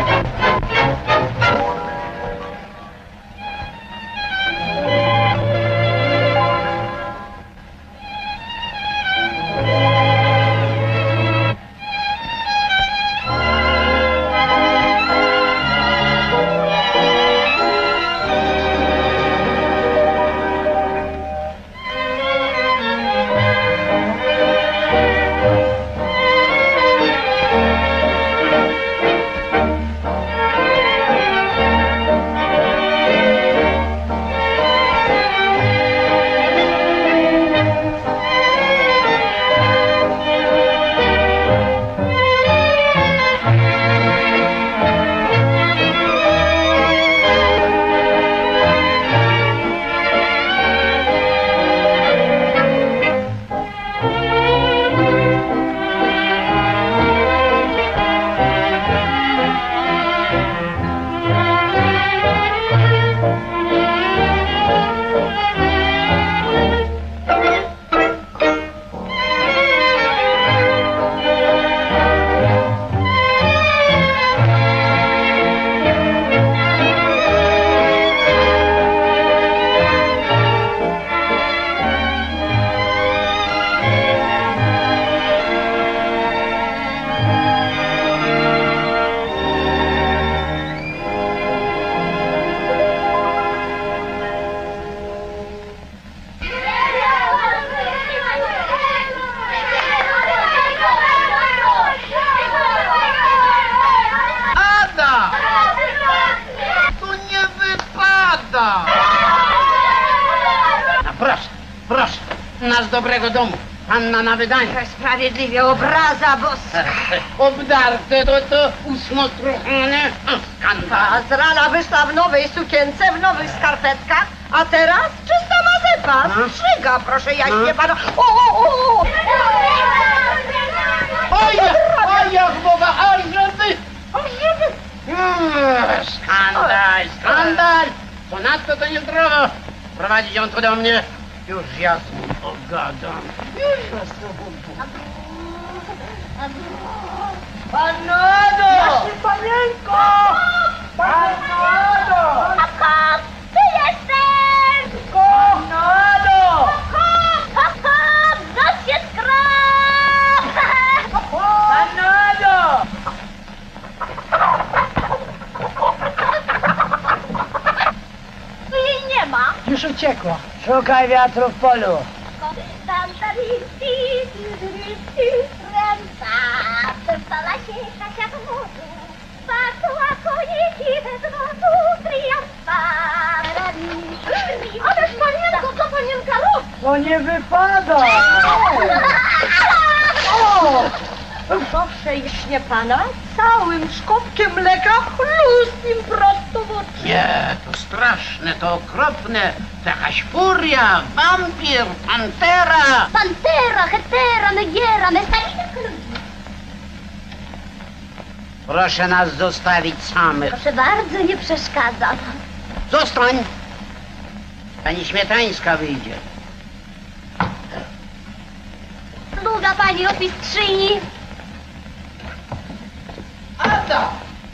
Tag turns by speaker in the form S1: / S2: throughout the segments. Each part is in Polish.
S1: Z dobrego domu. Panna na wydanie.
S2: Sprawiedliwie, obraza boska.
S1: Obdarte to ósmotruchane. Skandal.
S2: A z rana wyszła w nowej sukience, w nowych skarpetkach, a teraz czysta mazepa. Strzyga, proszę jaśnie pana. O!
S1: Oj, Boga, ażeby. Skandal. Ponadto to niezdrowo. Prowadzić ją tu do mnie. Już ja z nim pogadam. Już was to budu.
S2: Panado!
S1: Panienko! Panado!
S2: Hop, ty jesteś!
S1: Panado!
S2: Hop, noc się skrop!
S1: Panado!
S2: Tu jej nie ma.
S1: Już uciekła. Szukaj wiatru w polu.
S2: Przestała się Kasia w morzu, patrzyła koniki bez wozu, triumfa. Ależ panienko, co panienka robi?
S1: To nie wypada.
S2: Proszę jaśnie pana, całym szkopkiem mleka chlust im prosto w oczy.
S1: Nie, to straszne, to okropne. To jakaś furia, wampir, pantera.
S2: Pantera, hetera, negiera, mestalina.
S1: Proszę nas zostawić samych.
S2: Proszę bardzo, nie przeszkadzam.
S1: Zostań. Pani Śmietańska wyjdzie.
S2: Długa pani ofistrzyni.
S1: Ada!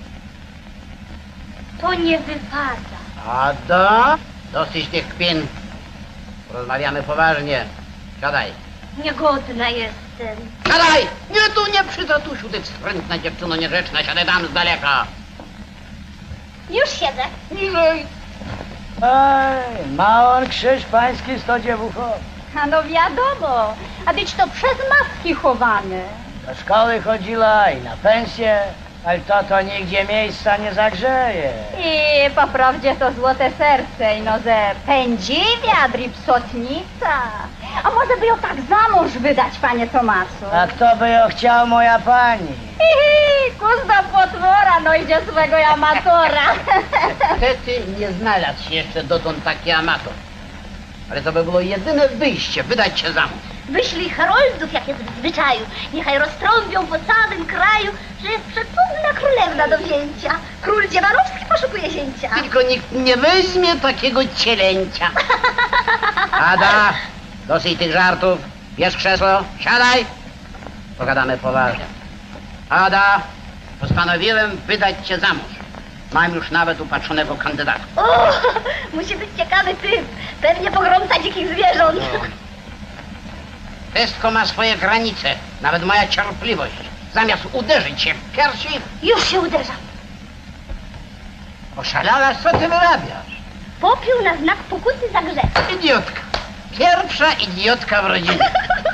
S2: To nie wypada.
S1: Ada? Dosyć tych kpin. Rozmawiamy poważnie. Siadaj.
S2: Niegodna jestem.
S1: Siadaj! Nie tu, nie przy tatusiu, ty wstrętna dziewczyno niegrzeczna. Siadaj tam z daleka.
S2: Już siedzę.
S1: Niżej.
S3: Ej, ma on krzyż pański 100 dziewucho.
S2: A no wiadomo, a być to przez matki chowane.
S3: Do szkoły chodziła i na pensję, ale to nigdzie miejsca nie zagrzeje.
S2: I po prawdzie to złote serce, no ze pędzi wiatr i psotnica. A może by ją tak za mąż wydać, panie Tomasu?
S3: A kto by ją chciał, moja pani?
S2: Kuzda potwora, no idzie swego amatora.
S1: Niestety nie znalazł się jeszcze dotąd taki amator. Ale to by było jedyne wyjście, wydać się za mąż.
S2: Wyślij heroldów, jak jest w zwyczaju. Niechaj roztrąbią po całym kraju, że jest przecudna królewna do wzięcia. Król Dziewarowski poszukuje zięcia.
S1: Tylko nikt nie weźmie takiego cielęcia. Ada, dosyć tych żartów. Bierz krzesło, siadaj. Pogadamy poważnie. Ada, postanowiłem wydać cię za mąż. Mam już nawet upatrzonego kandydata.
S2: O, musi być ciekawy typ. Pewnie pogromca dzikich zwierząt.
S1: Wszystko ma swoje granice, nawet moja cierpliwość. Zamiast uderzyć się w piersi,
S2: Już się uderzam.
S1: oszalałaś, co ty wyrabiasz?
S2: Popiół na znak pokuty za grzech.
S1: Idiotka. Pierwsza idiotka w rodzinie.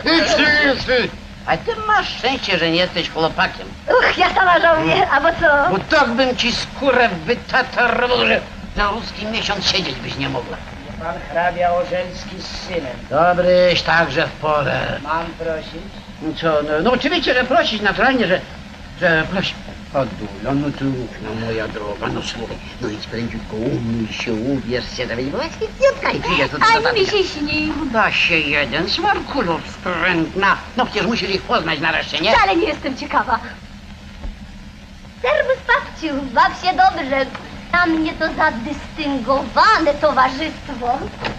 S1: A ty masz szczęście, że nie jesteś chłopakiem.
S2: Ja sama żałuję, a bo co?
S1: Bo tak bym ci skórę wytatarował, że na ruski miesiąc siedzieć byś nie mogła.
S3: Pan hrabia Orzelski z synem.
S1: Dobryś, także w porę.
S3: Mam prosić?
S1: Co, no oczywiście, że prosić, naturalnie, że prosić. Odula, no tu, no moja droga, no słuchaj, no idź prędziutko, umyj się, ubierz się, to będzie właśnie idiotka i przyjdziesz do
S2: Ani mi się śni.
S1: Da się jeden, smarkulów wstrętna. No przecież musisz ich poznać nareszcie, nie?
S2: Wcale nie jestem ciekawa. Serwus, babciu, baw się dobrze. Dla mnie to za dystyngowane towarzystwo.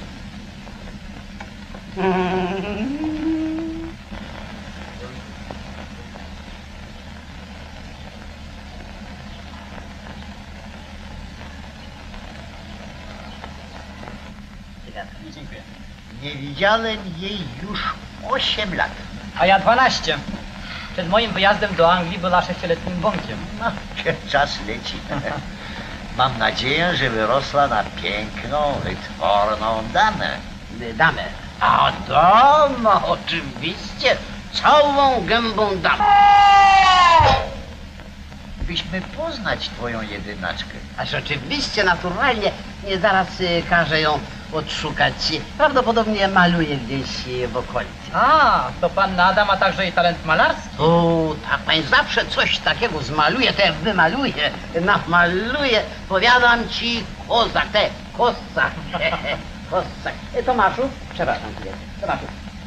S4: Dziękuję. Nie widziałem jej już 8 lat.
S5: A ja 12. Przed moim wyjazdem do Anglii była 6-letnim bąkiem.
S4: No, czas leci. Mam nadzieję, że wyrosła na piękną, wytworną damę.
S1: Damę. A dama, oczywiście. Całą gębą damę.
S4: Byśmy poznać twoją jedynaczkę.
S1: A rzeczywiście, naturalnie, nie zaraz każę ją odszukać. Prawdopodobnie maluje gdzieś w okolicy.
S5: A, to pan Adam ma także i talent malarski.
S1: O, tak, pan zawsze coś takiego zmaluje, to jak wymaluje, namaluje. Powiadam ci, kozak, kozak, kozak. Tomaszu, przepraszam cię, Tomaszu.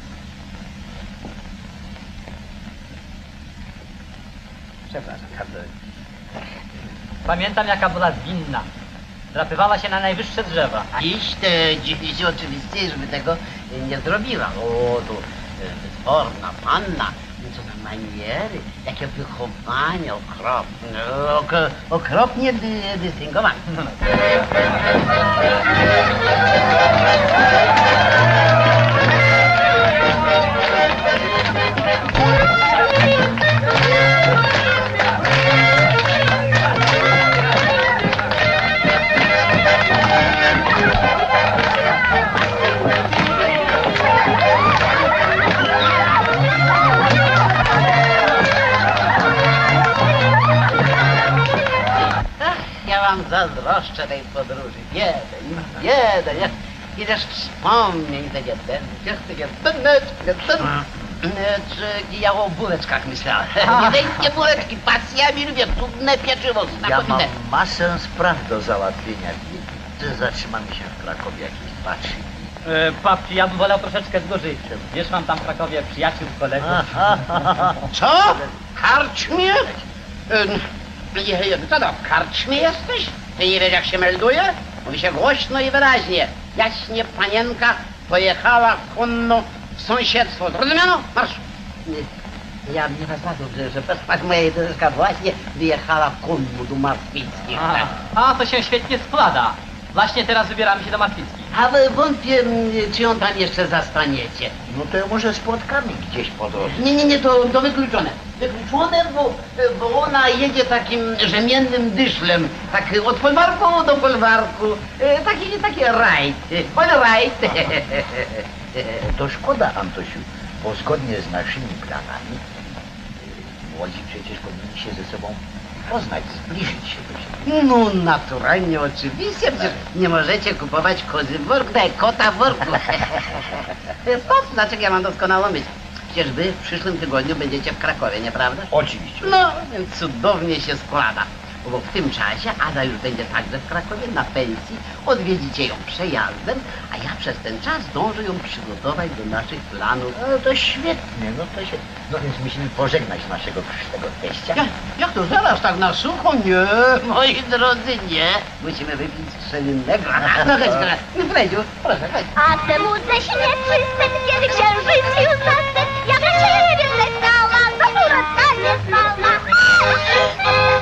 S1: Przepraszam, bardzo.
S5: Pamiętam, jaka była zwinna. Drapywała się na najwyższe drzewa.
S1: Iść te dziwi się oczywiście, żeby tego nie zrobiła. O, to wytworna panna, co za maniery, jakie wychowanie okropne, okropnie dystyngowane. Ja wam zazdroszczę tej podróży. Jeden. Idziesz wspomnień te czy ja o bułeczkach myślałem. Wiedeńskie bułeczki, pasjami lubię, cudne pieczywo,
S4: Ja mam
S1: znakomite.
S4: masę spraw do załatwienia. Zatrzymamy się w Krakowie jakieś 2-3 dni.
S5: Papci, ja bym wolał troszeczkę z Gorzyczem. Wiesz, mam tam w Krakowie przyjaciół, kolegów.
S1: Co? Karczmie? Co to, w karczmie jesteś? Ty nie wiesz, jak się melduje? Mówi się głośno i wyraźnie. Jaśnie panienka pojechała konno w sąsiedztwo. Zrozumiano? Marsz! Ja nie wezmę, że tak moja jedynaczka właśnie wyjechała konno do Martwickich.
S5: A, to się świetnie składa. Właśnie teraz wybieramy się do Martwickich.
S1: A wątpię, czy ją tam jeszcze zastaniecie.
S4: No to może spotkamy gdzieś po drodze.
S1: Nie, to wykluczone. Wykluczone, bo ona jedzie takim rzemiennym dyszlem, tak od folwarku do folwarku, taki rajd, rajd.
S4: To szkoda, Antosiu, bo zgodnie z naszymi planami młodzi przecież powinni się ze sobą poznać, zbliżyć się do siebie.
S1: No naturalnie, oczywiście, przecież nie możecie kupować kozy w worku, daj kota w worku. Stop, dlaczego ja mam doskonałą myśl? Przecież wy w przyszłym tygodniu będziecie w Krakowie, nieprawda?
S4: Oczywiście.
S1: No, więc cudownie się składa. Bo w tym czasie Ada już będzie także w Krakowie na pensji, odwiedzicie ją przejazdem, a ja przez ten czas zdążę ją przygotować do naszych planów.
S4: No to świetnie, no więc musimy pożegnać naszego przyszłego teścia.
S1: Jak to zaraz tak na sucho? Nie, moi drodzy, nie. Musimy wypić strzelinnego. No chodź, Fredziu, proszę, chodź.
S2: A temu ze śmieszy sen, kiedy księżyc już zaschł. Ja dla ciebie zleciałam, do góry nie znała.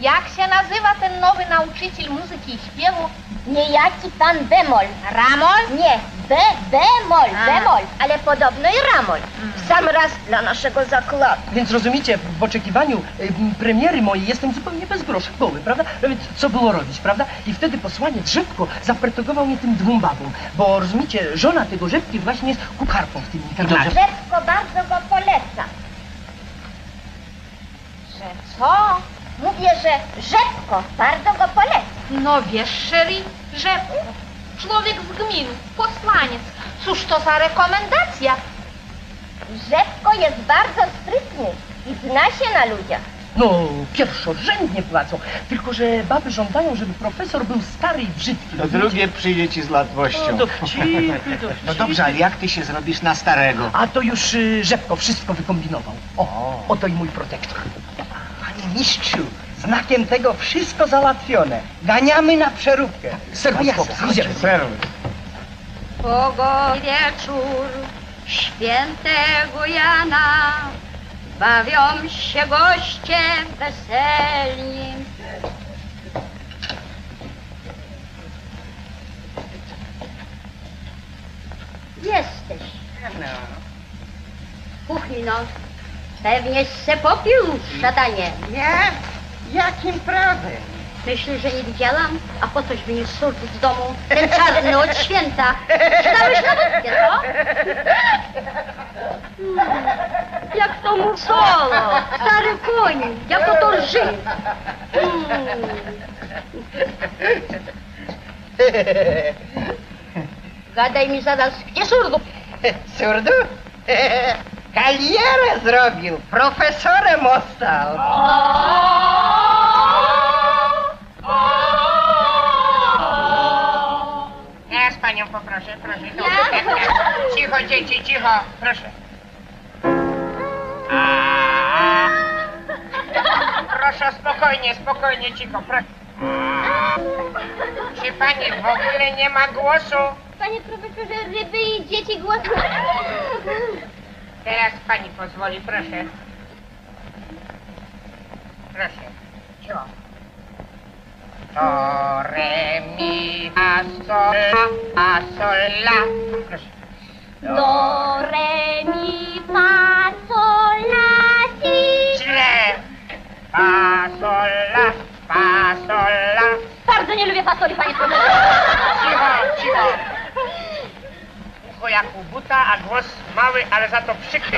S6: Jak się nazywa ten nowy nauczyciel muzyki i śpiewu?
S2: Niejaki pan bemol.
S6: Ramol?
S2: Nie, bemol,
S6: A.
S2: bemol, ale podobno i ramol. W sam raz dla naszego zakładu.
S7: Więc rozumiecie, w oczekiwaniu premiery mojej jestem zupełnie bez grosza głowy, prawda? No więc co było robić, prawda? I wtedy posłaniec Rzepko zapretegował mnie tym dwóm babom, bo rozumiecie, żona tego Rzepki właśnie jest kucharką w tym internacie.
S2: Rzepko bardzo go poleca.
S6: Że co?
S2: Mówię, że Rzepko bardzo go poleca.
S6: No wiesz, Sherry, Rzepko, człowiek z gminy, posłaniec. Cóż to za rekomendacja?
S2: Rzepko jest bardzo sprytny i zna się na ludziach.
S7: No, pierwszorzędnie płacą, tylko że baby żądają, żeby profesor był stary i brzydki.
S4: To drugie przyjdzie ci z łatwością.
S7: No, dowcipy.
S4: No dobrze, ale jak ty się zrobisz na starego?
S7: A to już Rzepko wszystko wykombinował. O, oto i mój protektor.
S8: Panie mistrzu, znakiem tego wszystko załatwione. Ganiamy na przeróbkę.
S4: Serwis.
S2: Pogoi wieczór świętego Jana, bawią się goście weselni. Jesteś. W kuchni, no. Pewnie się popił, szatanie.
S8: Ja? Jakim prawem?
S2: Myślisz, że nie widziałam? A po coś wyniósł surt z domu? Ten czarny od święta. Przydałeś na wódkę, co? Jak to mu solo. Stary koń. Jak to lży. Gadaj mi zaraz, gdzie surdu?
S8: Surdu? Karierę zrobił. Profesorem został.
S9: Ja z panią poproszę, proszę. Cicho, dzieci, cicho, proszę. Proszę, spokojnie, spokojnie, cicho, proszę. Czy pani w ogóle nie ma głosu?
S2: Panie profesorze, ryby i dzieci głosu.
S9: Teraz pani pozwoli, proszę. Proszę, cicho. Do, re, mi, fa, sol, la. Proszę.
S2: Do, re, mi, fa, sol, la, si.
S9: Źle. Fa, sol, la, fa, sol, la.
S2: Bardzo nie lubię fasoli, panie profesorze.
S9: Cicho, cicho. Ucho jak u buta, a głos mały, ale za to przykry.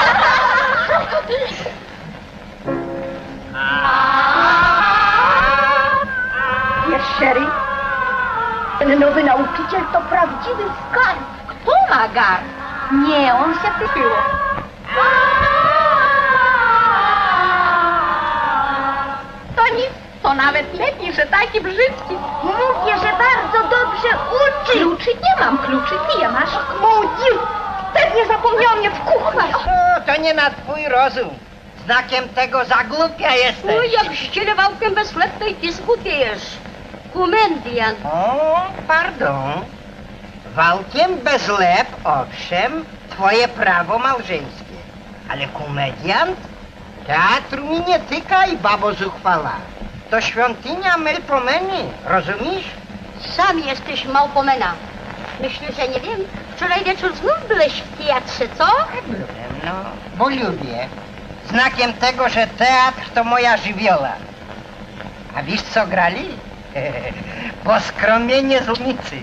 S2: Wiesz, Sherry, ten nowy nauczyciel to prawdziwy skarb.
S6: Kto ma gar?
S2: Nie, on się pytyło.
S6: To nic, to nawet lepiej, że taki brzydki.
S2: Mówię, że bardzo dobrze uczy.
S6: Kluczy nie mam, kluczy ty je masz.
S2: Młodził, pewnie zapomniał mnie w kuchni.
S8: O, to nie na twój rozum. Znakiem tego za głupia jesteś.
S2: No jak ścielewałkiem bezchlepnej dyskutujesz. Kumendian.
S8: O, pardon. Wałkiem bez lep, owszem, twoje prawo małżeńskie. Ale komediant? Teatru mi nie tyka i babo zuchwala. To świątynia Melpomeny, rozumiesz?
S2: Sam jesteś małpomena. Myślę, że nie wiem. Wczoraj wieczór znów byłeś w teatrze, co?
S8: Byłem, no, bo lubię. Znakiem tego, że teatr to moja żywioła. A wiesz co grali? Poskromienie z ulicy.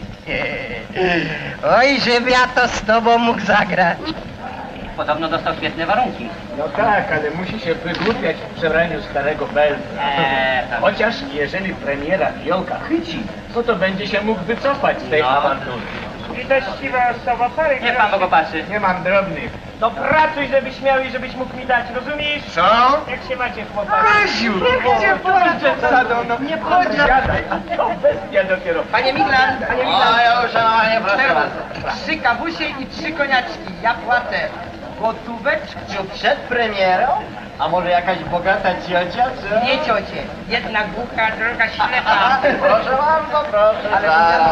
S8: Oj, żebym ja to z tobą mógł zagrać.
S5: Podobno dostał świetne warunki.
S10: No tak, ale musi się wygłupiać w przebraniu starego Belza. Chociaż jeżeli premiera Fiolka chyci, to będzie się mógł wycofać z tej awantury.
S9: Litościwa osoba, parę
S5: Niech pan go patrzy.
S10: Nie mam drobnych.
S9: To pracuj, żebyś miał i żebyś mógł mi dać, rozumiesz?
S10: Co?
S9: Jak się macie, chłopaki?
S10: Kaziu! Nie chodź! Siadaj, a to bestia dopiero.
S8: Panie Miglan, panie Miglan.
S4: O, już, panie, proszę
S8: Teraz
S4: bardzo.
S8: 3 kawusie i 3 koniaczki. Ja płacę. Gotóweczkę.
S4: Przed premierą? A może jakaś bogata ciocia, co?
S8: Nie ciocie.
S9: Jedna głucha, druga ślepa.
S4: Proszę bardzo, proszę.
S8: Ale
S4: zaraz.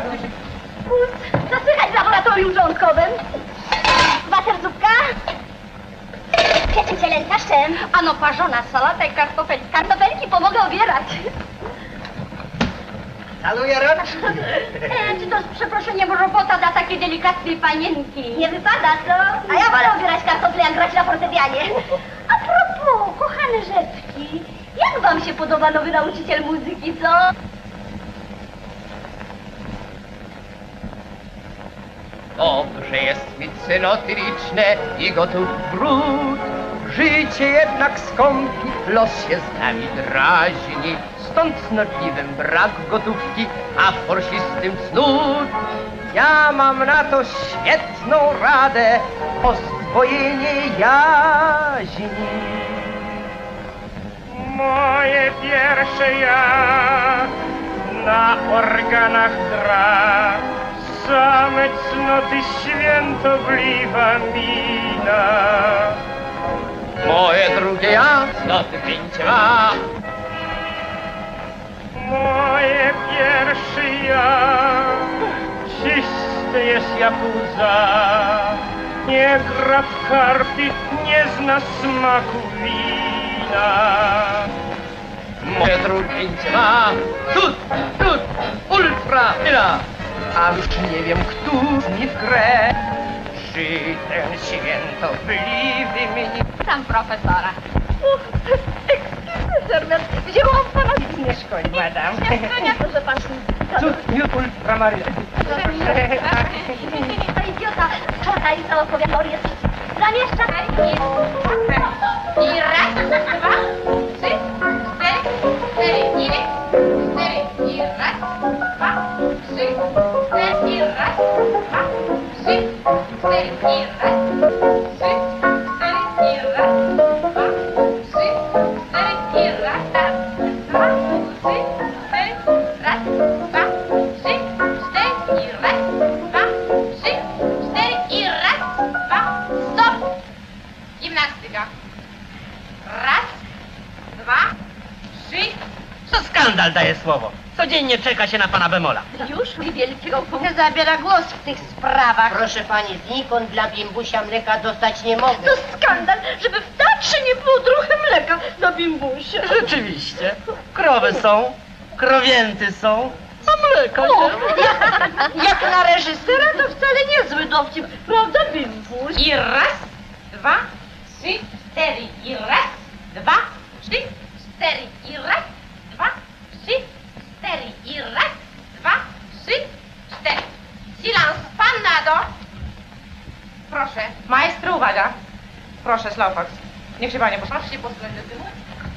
S2: Co słychać w laboratorium żołądkowym? Water zupka? Cielęta, gulaszem. Ano parzona salata i kartofelki. Kartofelki pomogę obierać.
S8: Saluję roczki.
S2: Czy to z przeproszeniem robota dla takiej delikatnej panienki? Nie wypada, co? A ja wolę obierać kartofle, jak grać na fortepianie. A propos, kochane rzeczki, jak wam się podoba nowy nauczyciel muzyki, co?
S11: Dobrze jest mieć synotyryczne i gotów brud. Życie jednak skąpi, los się z nami drażni. Stąd cnotliwym brak gotówki, a forsistym cnót. Ja mam na to świetną radę, pozdwojenie jaźni.
S9: Moje pierwsze ja na organach gra. Same cnoty świętobliwa mina.
S11: Moje drugie ja, cnoty pięcia.
S9: Moje pierwsze ja czysty jest jak łza. Nie gra w karty, nie zna smaku wina.
S11: Moje drugie ja, cud, ultra, ila. A już nie wiem, któż mi w grę. Czy ten świętobliwy mnie...
S2: Tam profesora. Wzięłam pana...
S8: Nie szkodzi, madam.
S2: Nie, proszę pan.
S11: Cud, miód, ultramaryna.
S2: Ta idiota wczoraj zaopowiadał jest. Zamieszcza.
S6: I raz, dwa, trzy, cztery, i cztery, i raz, dwa, trzy, cztery, i raz, dwa, trzy, cztery, i raz, trzy, cztery, i raz, dwa, trzy, cztery, i raz, dwa, trzy, cztery, raz, dwa, trzy, cztery, i raz, dwa, trzy, cztery, i raz, dwa, stop! Gimnastyka. Raz, dwa, trzy.
S3: To skandal daje słowo. Codziennie czeka się na pana bemola.
S2: Już mi wielkiego punktu.
S8: Zabiera głos w tych sprawach.
S1: Proszę pani, znikąd dla bimbusia mleka dostać nie mogę.
S2: To skandal, żeby w teatrze nie było trochę mleka na bimbusie.
S3: Rzeczywiście. Krowy są, krowięty są, a mleko nie.
S2: Jak na reżysera to wcale niezły dowcip, prawda, bimbuś?
S6: I raz, dwa, trzy, cztery. I raz, dwa, trzy, cztery. I raz, dwa, trzy, cztery. I raz, dwa, trzy, cztery. Silans, pan Nado. Proszę. Maestro, uwaga. Proszę, Slowfox. Niech się panie posłucha. Proszę się posunąć do tyłu.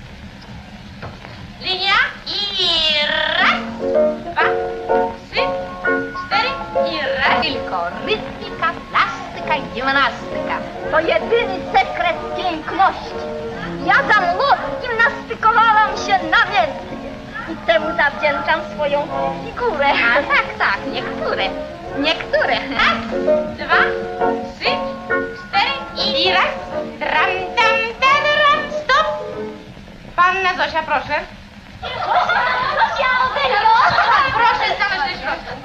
S6: Linia i raz, dwa, trzy, cztery i raz.
S2: Tylko rytmika, plastyka i gimnastyka. To jedyny sekret piękności. Ja za młot gimnastykowałam się namiętnie. I temu zawdzięczam swoją figurę.
S6: A tak, niektóre. Raz, dwa, trzy, cztery i raz. Ram, tam, tam, ram, stop. Panna Zosia, proszę. Proszę stanąć do środka.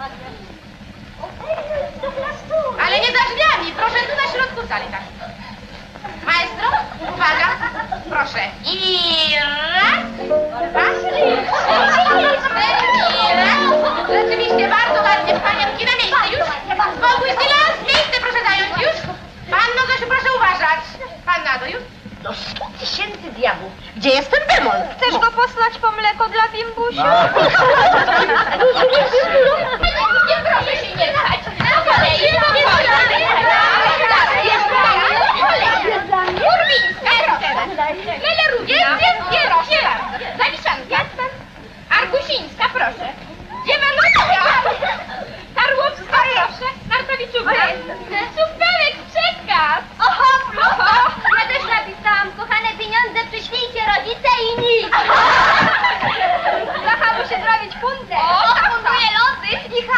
S6: Ale nie za drzwiami, proszę tu na środku sali, tak. Maestro, uwaga, proszę. I raz, dwa, trzy, cztery, i raz. Rzeczywiście bardzo ładnie, panienki na miejsce już. Spokój, silans, miejsce proszę zająć już. Panno Zosiu, proszę uważać. Pan Nado, już?
S2: Do 100 000 diabłów. Gdzie jest ten demon? Chcesz go posłać po mleko dla bimbusia?
S6: Nie proszę się nie dać. Na kolei, Urwińska, Lele Rugiel, proszę bardzo. Zaliszanka. Argusińska, proszę. Dziewanuszka. Karłowska, proszę. Nartowiczuka. Superek, przekaz.
S2: Oho, ja też napisałam, kochane pieniądze przyślijcie rodzice i nic. Zacha muszę zrobić funtę. Funduje losy i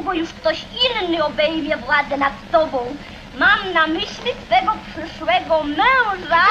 S2: bo już ktoś inny obejmie władzę nad tobą. Mam na myśli twego przyszłego męża.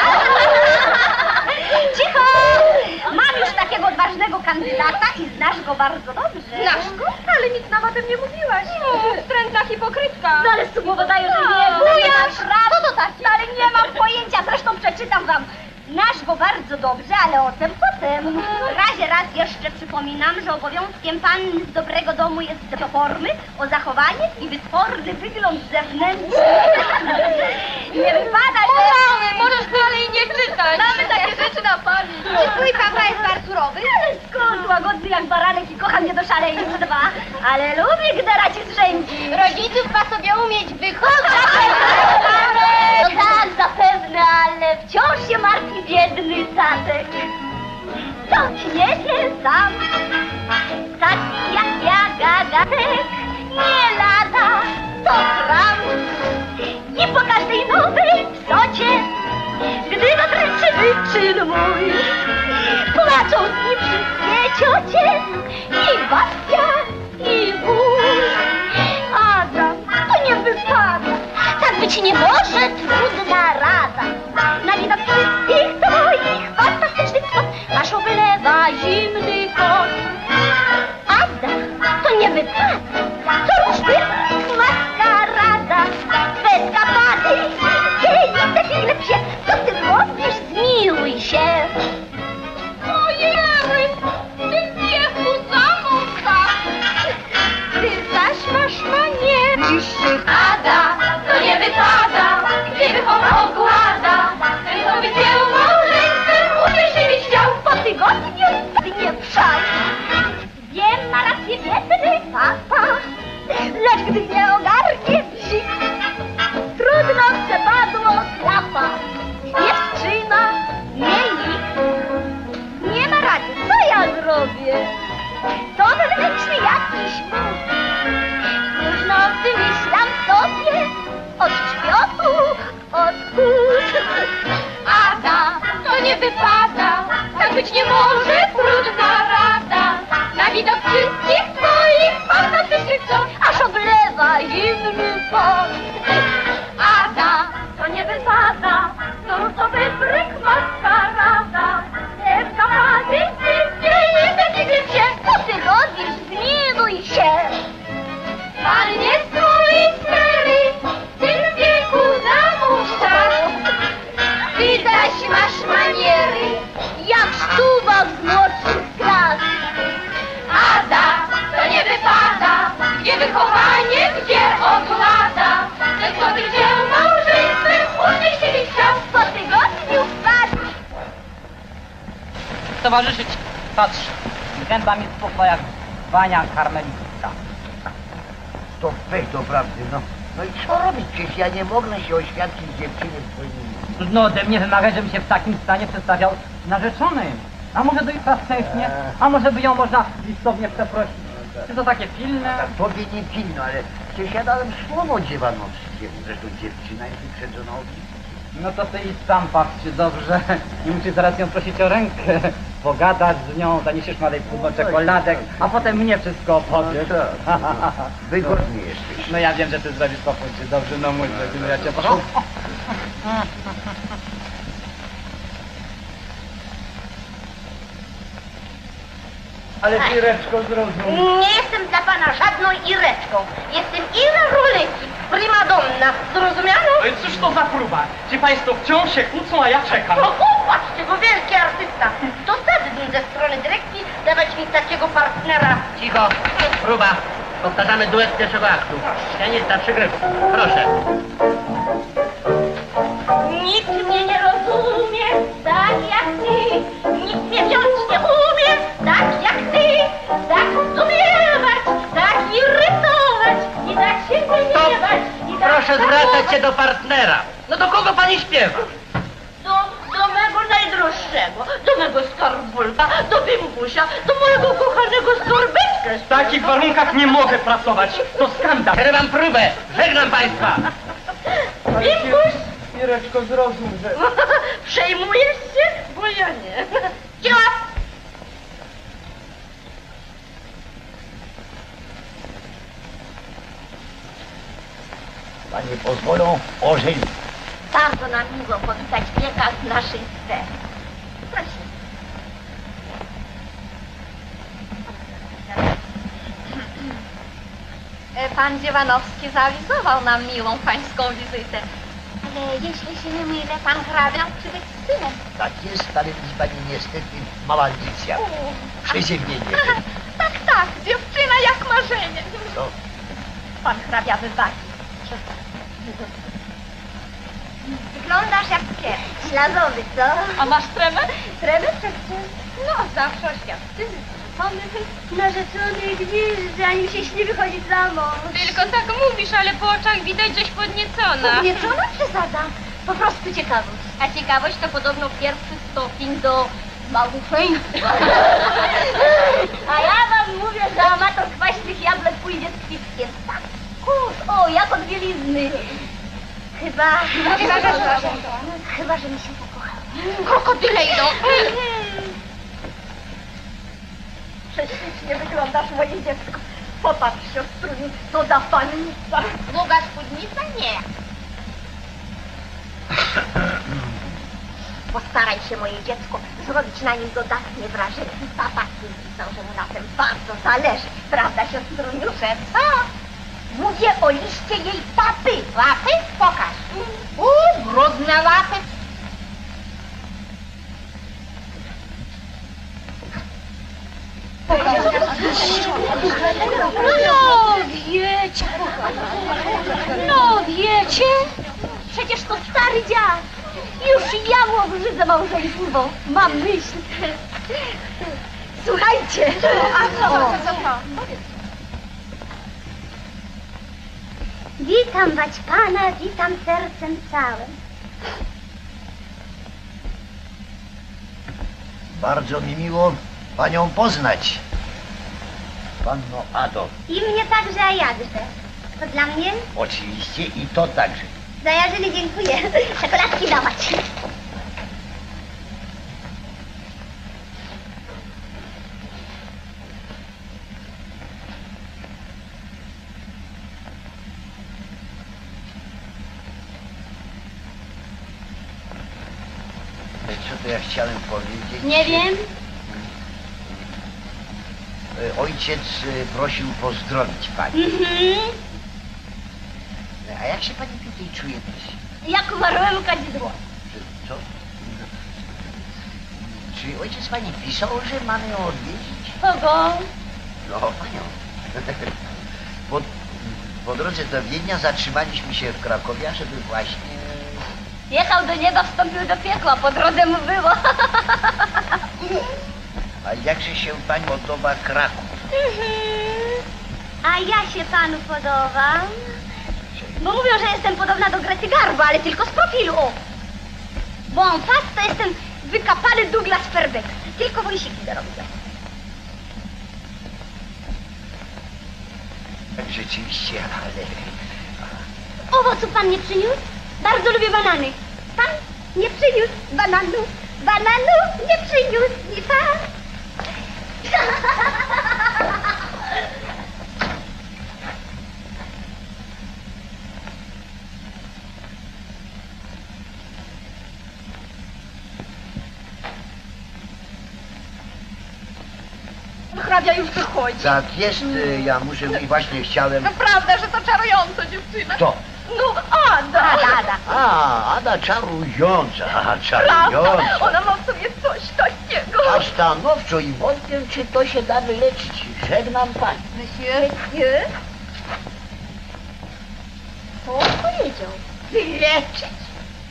S2: Cicho! Mam już takiego odważnego kandydata i znasz go bardzo dobrze.
S6: Znasz go? Ale nic nam o tym nie mówiłaś. Wstrętna hipokrytka.
S2: No ale słowo daję, że nie.
S6: Bujasz!
S2: Co to takie? Ale nie mam pojęcia, zresztą przeczytam wam. Znasz go bardzo dobrze, ale o tym potem. W razie raz jeszcze przypominam, że obowiązkiem panny z dobrego domu jest dbać o formy, o zachowanie i wytworny wygląd zewnętrzny. Nie wypada, że...
S6: Mamy, możesz dalej nie czytać. Mamy takie rzeczy na pamięć. Czy twój papa jest Arturowy?
S2: Ale skąd łagodny jak baranek i kocha mnie do szaleństwa. Ale lubi, gdy raci zrzędzi.
S6: Rodziców ma sobie umieć wychować.
S2: No tak, zapewne, ale wciąż się martwi biedny statek. Dotkniecie sam, tak jak ja gagatek, nie lada, to kram. I po każdej nowej psocie, gdy natręczy wyczyn mój, płaczą z nim wszystkie ciocie, i babcia, i wuj. Adam, to nie wypada, tak być nie może, trudna rada. Na widok wszystkich twoich fantastycznych kwot, aż oblewa zimny kot. Ada, to nie wypada, to różby maskarada. Twe skapady, i te figle psie, co ty robisz, zmiłuj się.
S6: Ojej, ty wieku zamówka. Ty zaś masz maniery. Ada, to nie wypada, gdzie wychowa ogłada. Ten, kto by cię małżeństwem ucieszyć chciał.
S2: Po tygodniu nie wszak. Wiem, ma rację biedny papa, lecz gdy mnie ogarnie bzik, trudno przepadło klapa. Nie wstrzyma mnie nikt. Nie ma rady, co ja zrobię? To wewnętrzny jakiś mózg. Już nocy myślam sobie od czpiotu, od kóz.
S6: Ada, to nie wypada, tak być nie może, trudna rada. Na widok wszystkich twoich fantastycznych cnót,
S2: Aż oblewa zimny pot.
S6: Ada, to nie wypada, to różowy bryk maskarada. Te skapady, wszystkie i te figle psie.
S2: Co ty robisz? Zmiłuj się.
S6: Pan nie swój stery, w tym wieku zamusza. Ty zaś masz maniery,
S2: Jak szczuwak z młodszych klas.
S6: Ada, to nie wypada, gdzie wychowanie, gdzie oglada. Ten, kto by cię małżeństwem uczcić chciał.
S2: Po tygodniu wpadł.
S5: Towarzyszyć, patrz, gęba mi spuchła jak bania karmelita.
S4: To pech doprawdy, no. No i co robić? Przecież ja nie mogę się oświadczyć dziewczynie w twoim imieniu.
S5: Trudno ode mnie wymagać, żebym się w takim stanie przedstawiał narzeczonym. A może do jutra wstępnie, a może by ją można listownie przeprosić. Czy to takie pilne?
S4: Tak, tobie nie pilno, ale przecież ja dałem słowo dziewanowskiemu. Zresztą dziewczyna jest wyprzedzona od nich.
S5: No to ty i sam patrzcie dobrze. Nie musisz zaraz ją prosić o rękę. Pogadać z nią, zaniesiesz malej pudło czekoladek, a potem mnie wszystko opowiesz.
S4: Wygodny jesteś.
S5: No ja wiem, że ty zrobisz po płycie. Dobrze, no mój drogi, no ja cię proszę.
S11: Ale Ireczko, zrozum.
S2: Nie jestem dla pana żadną Ireczką. Jestem Ira Ruleki, primadonna. Zrozumiano?
S11: No i cóż to za próba? Ci państwo wciąż się kłócą, a ja czekam.
S2: No popatrzcie, go wielki artysta. Dosadny ze strony dyrekcji dawać mi takiego partnera.
S1: Cicho, próba. Powtarzamy duet pierwszego aktu. Pianista przygryw. Proszę.
S2: Nikt mnie nie rozumie, tak jak ty. Nikt mnie wziąć nie umie, tak jak ty. Tak zdumiewać, tak irytować i tak się gniewać. I tak
S1: Proszę zwracać się do partnera. No do kogo pani śpiewa?
S2: do mego najdroższego, do mego skarbulka, do bimbusia, do mojego kochanego skorbeczka.
S11: W takich warunkach nie mogę pracować. To skandal.
S1: Przerywam próbę. Żegnam państwa.
S2: Bimbuś,
S11: Ireczko, zrozum, że...
S2: przejmujesz się? Bo ja nie. Cicho!
S4: panie pozwolą, ożenić.
S2: Bardzo nam miło powitać wieka z naszej sfery. Proszę.
S6: Pan Dziewanowski zaawizował nam miłą pańską wizytę.
S2: Ale jeśli się nie mylę, pan hrabia przybyć z synem.
S4: Tak jest, ale widzi pani niestety mała ambicja. Przeziębienie.
S6: Tak, tak, dziewczyna jak marzenie.
S4: Co?
S2: Pan hrabia wybaczy. Wyglądasz jak pies. Ślazowy, co?
S6: A masz tremę?
S2: Tremy przecież.
S6: No, zawsze oświadczymy.
S2: Narzeczony gwizdy, ani mi się śni wychodzić za mąż.
S6: Tylko tak mówisz, ale po oczach widać, żeś podniecona.
S2: Podniecona przesada. Po prostu ciekawość. A ciekawość to podobno pierwszy stopień do małżeństwa. A ja wam mówię, że amator kwaśnych jabłek pójdzie z kwitkiem. Tak, o, jak od bielizny. Chyba, że mi się zakochał.
S6: Krokodyle idą.
S2: Prześlicznie wyglądasz, moje dziecko. Popatrz, siostruniu, to za pannica.
S6: Długa spódnica? Nie.
S2: Postaraj się, moje dziecko, zrobić na nim dodatnie wrażenie. Papa pisał, że mu na tym bardzo zależy. Prawda, siostruniu?
S6: Co?
S2: Mówię o liście jej papy.
S6: Łapy? Pokaż. Brudne łapy.
S2: No wiecie, przecież to stary dziad. Już ja mu obrzydzę małżeństwo. Mam myśl. Słuchajcie.
S6: A co?
S2: Witam Waćpana, witam sercem całym.
S4: Bardzo mi miło panią poznać. Panno Ado.
S2: I mnie także, a jakże. To dla mnie?
S4: Oczywiście i to także.
S2: Zajarzyny dziękuję. Czekoladki dawać.
S4: Co to ja chciałem powiedzieć?
S2: Nie wiem.
S4: Ojciec prosił pozdrowić pani. A jak się pani tutaj czuje też?
S2: Jak umarłem kadzidło.
S4: Co? Czy ojciec pani pisał, że mamy ją odwiedzić?
S2: Kogo?
S4: No, panią. Po drodze do Wiednia zatrzymaliśmy się w Krakowie, żeby właśnie...
S2: Jechał do nieba, wstąpił do piekła, po drodze mu było.
S4: A jakże się pani podoba Kraków?
S2: A ja się panu podobam. Bo mówią, że jestem podobna do Grety Garbo, ale tylko z profilu, o. Bo on fast to jestem wykapany Douglas Fairbanks. Tylko wąsiki zarobię.
S4: Tak rzeczywiście, ale...
S2: Owoców pan nie przyniósł? Bardzo lubię banany. Pan nie przyniósł bananu. Bananu nie przyniósł mi pan.
S6: Hrabia już wychodzi.
S4: Tak jest, ja muszę i właśnie chciałem...
S6: No prawda, że to czarująca dziewczyna.
S4: Kto?
S6: No Ada.
S2: Ada.
S4: A, Ada czarująca,
S6: Prawda,
S4: czarująca.
S6: ona ma w sobie coś takiego.
S4: A stanowczo i wątpię, czy to się da wyleczyć. Żegnam pani.
S2: Monsieur? Co on powiedział?
S6: Wyleczyć.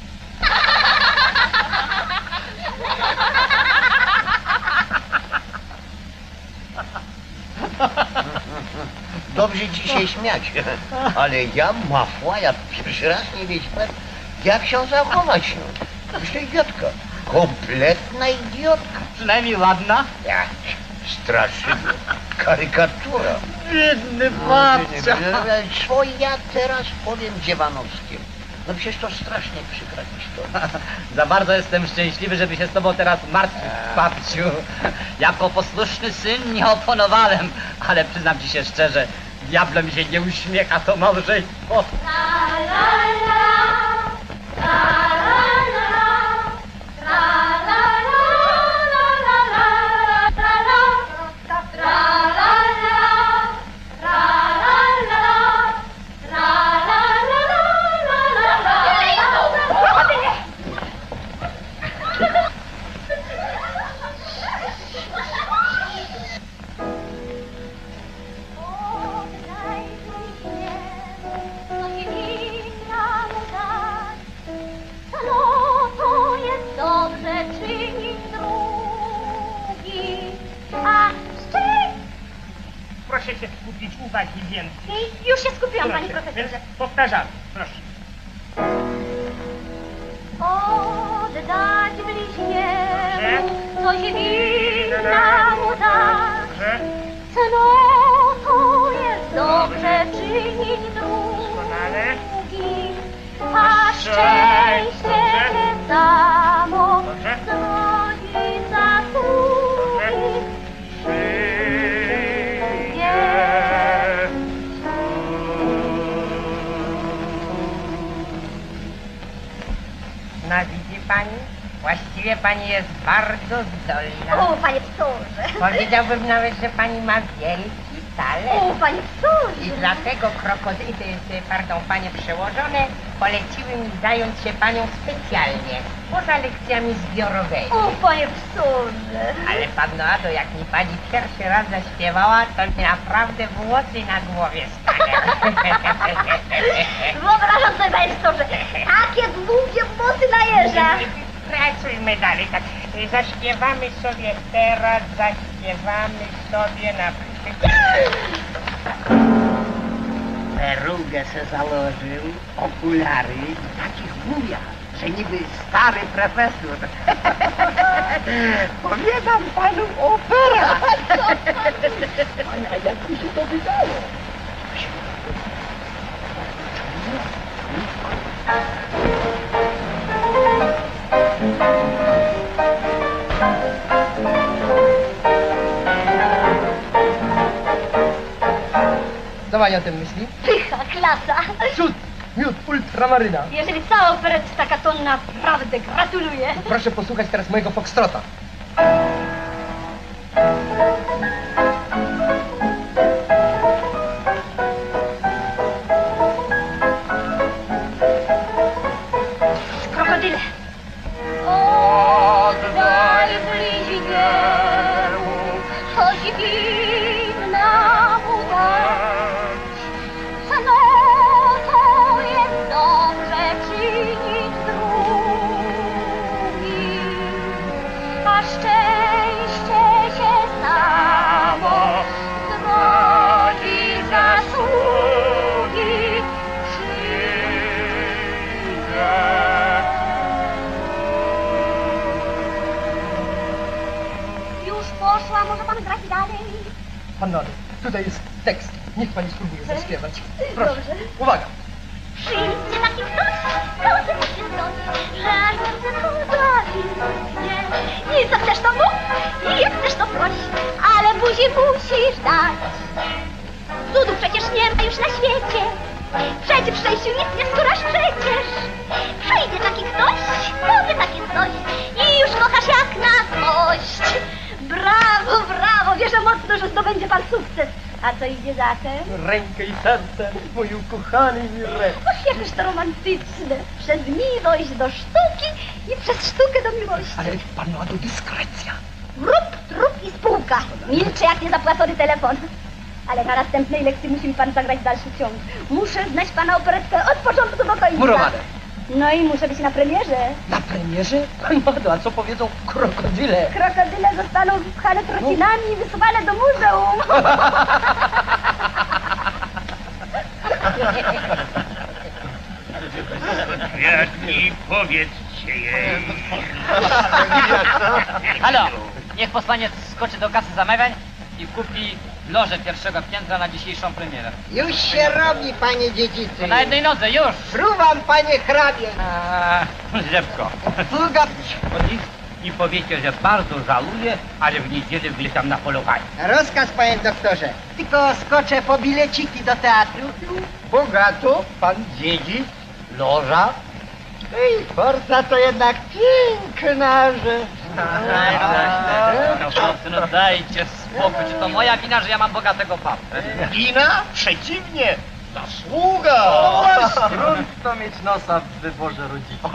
S4: Dobrze ci się śmiać, ale ja, mafła, ja pierwszy raz nie wiedziałem, jak się zachować. No. Myślę, idiotka. Kompletna idiotka.
S5: Przynajmniej ładna.
S4: Jak? Straszydło. Karykatura.
S5: Biedny babcia.
S4: Co ja teraz powiem Dziewanowskiemu? No przecież to strasznie przykra historia.
S5: Za bardzo jestem szczęśliwy, żeby się z tobą teraz martwić, babciu. Jako posłuszny syn nie oponowałem, ale przyznam ci się szczerze, diable mi się nie uśmiecha to małżeństwo.
S9: Proszę się skupić uwagi więcej.
S2: Już się skupiłam, panie
S9: Proszę,
S2: profesorze.
S9: więc powtarzamy, proszę.
S2: Oddać bliźniemu coś winna mu dać.
S9: Dobrze.
S2: Cnotą jest dobrze czynić
S9: Doskonale.
S2: drugim, a szczęście cię samo
S9: Dobrze.
S2: zrodzi zasługi.
S8: No widzi pani? Właściwie pani jest bardzo zdolna.
S2: O, panie psorze.
S8: Powiedziałbym nawet, że pani ma wielki talent.
S2: O, panie psorze.
S8: I dlatego panie przełożone, poleciły mi zająć się panią specjalnie, poza lekcjami zbiorowymi.
S2: O, panie psorze.
S8: Ale panno Ado, jak mi pani pierwszy raz zaśpiewała, to mi naprawdę włosy na głowie stanęły.
S2: Wyobrażam sobie, panie psorze, takie długie włosy na jeża.
S8: Pracujmy dalej, tak. Zaśpiewamy sobie teraz, na przykład.
S1: Perugę se założył, okulary i takich wuja, że niby stary profesor. Powiadam panu opera. A jak mi się to wydało?
S7: Co pani o tym myśli?
S2: Pycha, klasa.
S7: Cud! Miód ultramaryna.
S2: Jeżeli cała opereta jest taka, to naprawdę gratuluję.
S7: Proszę posłuchać teraz mojego foxtrota.
S2: Krokodyle. Oddaj bliźniemu, choć winna mu dać. Cnotą jest dobrze czynić drugim, a szczęście się samo zrodzi zasługi. Już poszła, może pan grać dalej?
S7: Panno Ado, tutaj jest tekst. Niech pani spróbuje zaśpiewać. Proszę.
S2: Dobrze.
S7: Uwaga.
S2: Przyjdzie taki ktoś, koty musi zdąć, że aż serce pozbawi mnie. I co chcesz to mów, i jak chcesz to proś, ale buzi musisz dać. Cudu przecież nie ma już na świecie, przecież w szczęściu nic nie skórasz przecież. Przyjdzie taki ktoś, powie takie coś i już kochasz jak na złość. Brawo, brawo, wierzę mocno, że zdobędzie pan sukces. A co idzie za tym?
S7: Rękę i serce, mój ukochany Mirre.
S2: Och, jakież to romantyczne. Przez miłość do sztuki i przez sztukę do miłości.
S7: Ale panno Ado, dyskrecja.
S2: Rup, trup i spółka. Milczę jak niezapłacony telefon. Ale na następnej lekcji musi mi pan zagrać dalszy ciąg. Muszę znać pana operetkę od początku do końca.
S7: Murowane.
S2: No i muszę być na premierze.
S7: Na premierze? Panno Ado, a co powiedzą krokodyle?
S2: Krokodyle zostaną wypchane trocinami i wysuwane do muzeum.
S9: Kwiatki, powiedzcie jej.
S5: Halo, niech posłaniec skoczy do kasy zamawiań i kupi lożę pierwszego piętra na dzisiejszą premierę.
S8: Już się robi, panie dziedzicy.
S5: To na jednej nodze, już!
S8: Fruwam, panie hrabie.
S5: Rzepko.
S8: Sługa...
S12: i powiecie, że bardzo żaluję, ale w niedzielę wylecam na polowanie.
S13: Rozkaz, panie doktorze. Tylko skoczę po bileciki do teatru.
S4: Bogato, pan dziedzic, loża. Ej, Forsa to jednak piękna rzecz.
S11: No dajcie spokój, czy to moja wina, że ja mam bogatego papę?
S9: Wina? Przeciwnie, zasługa.
S11: Grunt to mieć nosa w wyborze rodziców.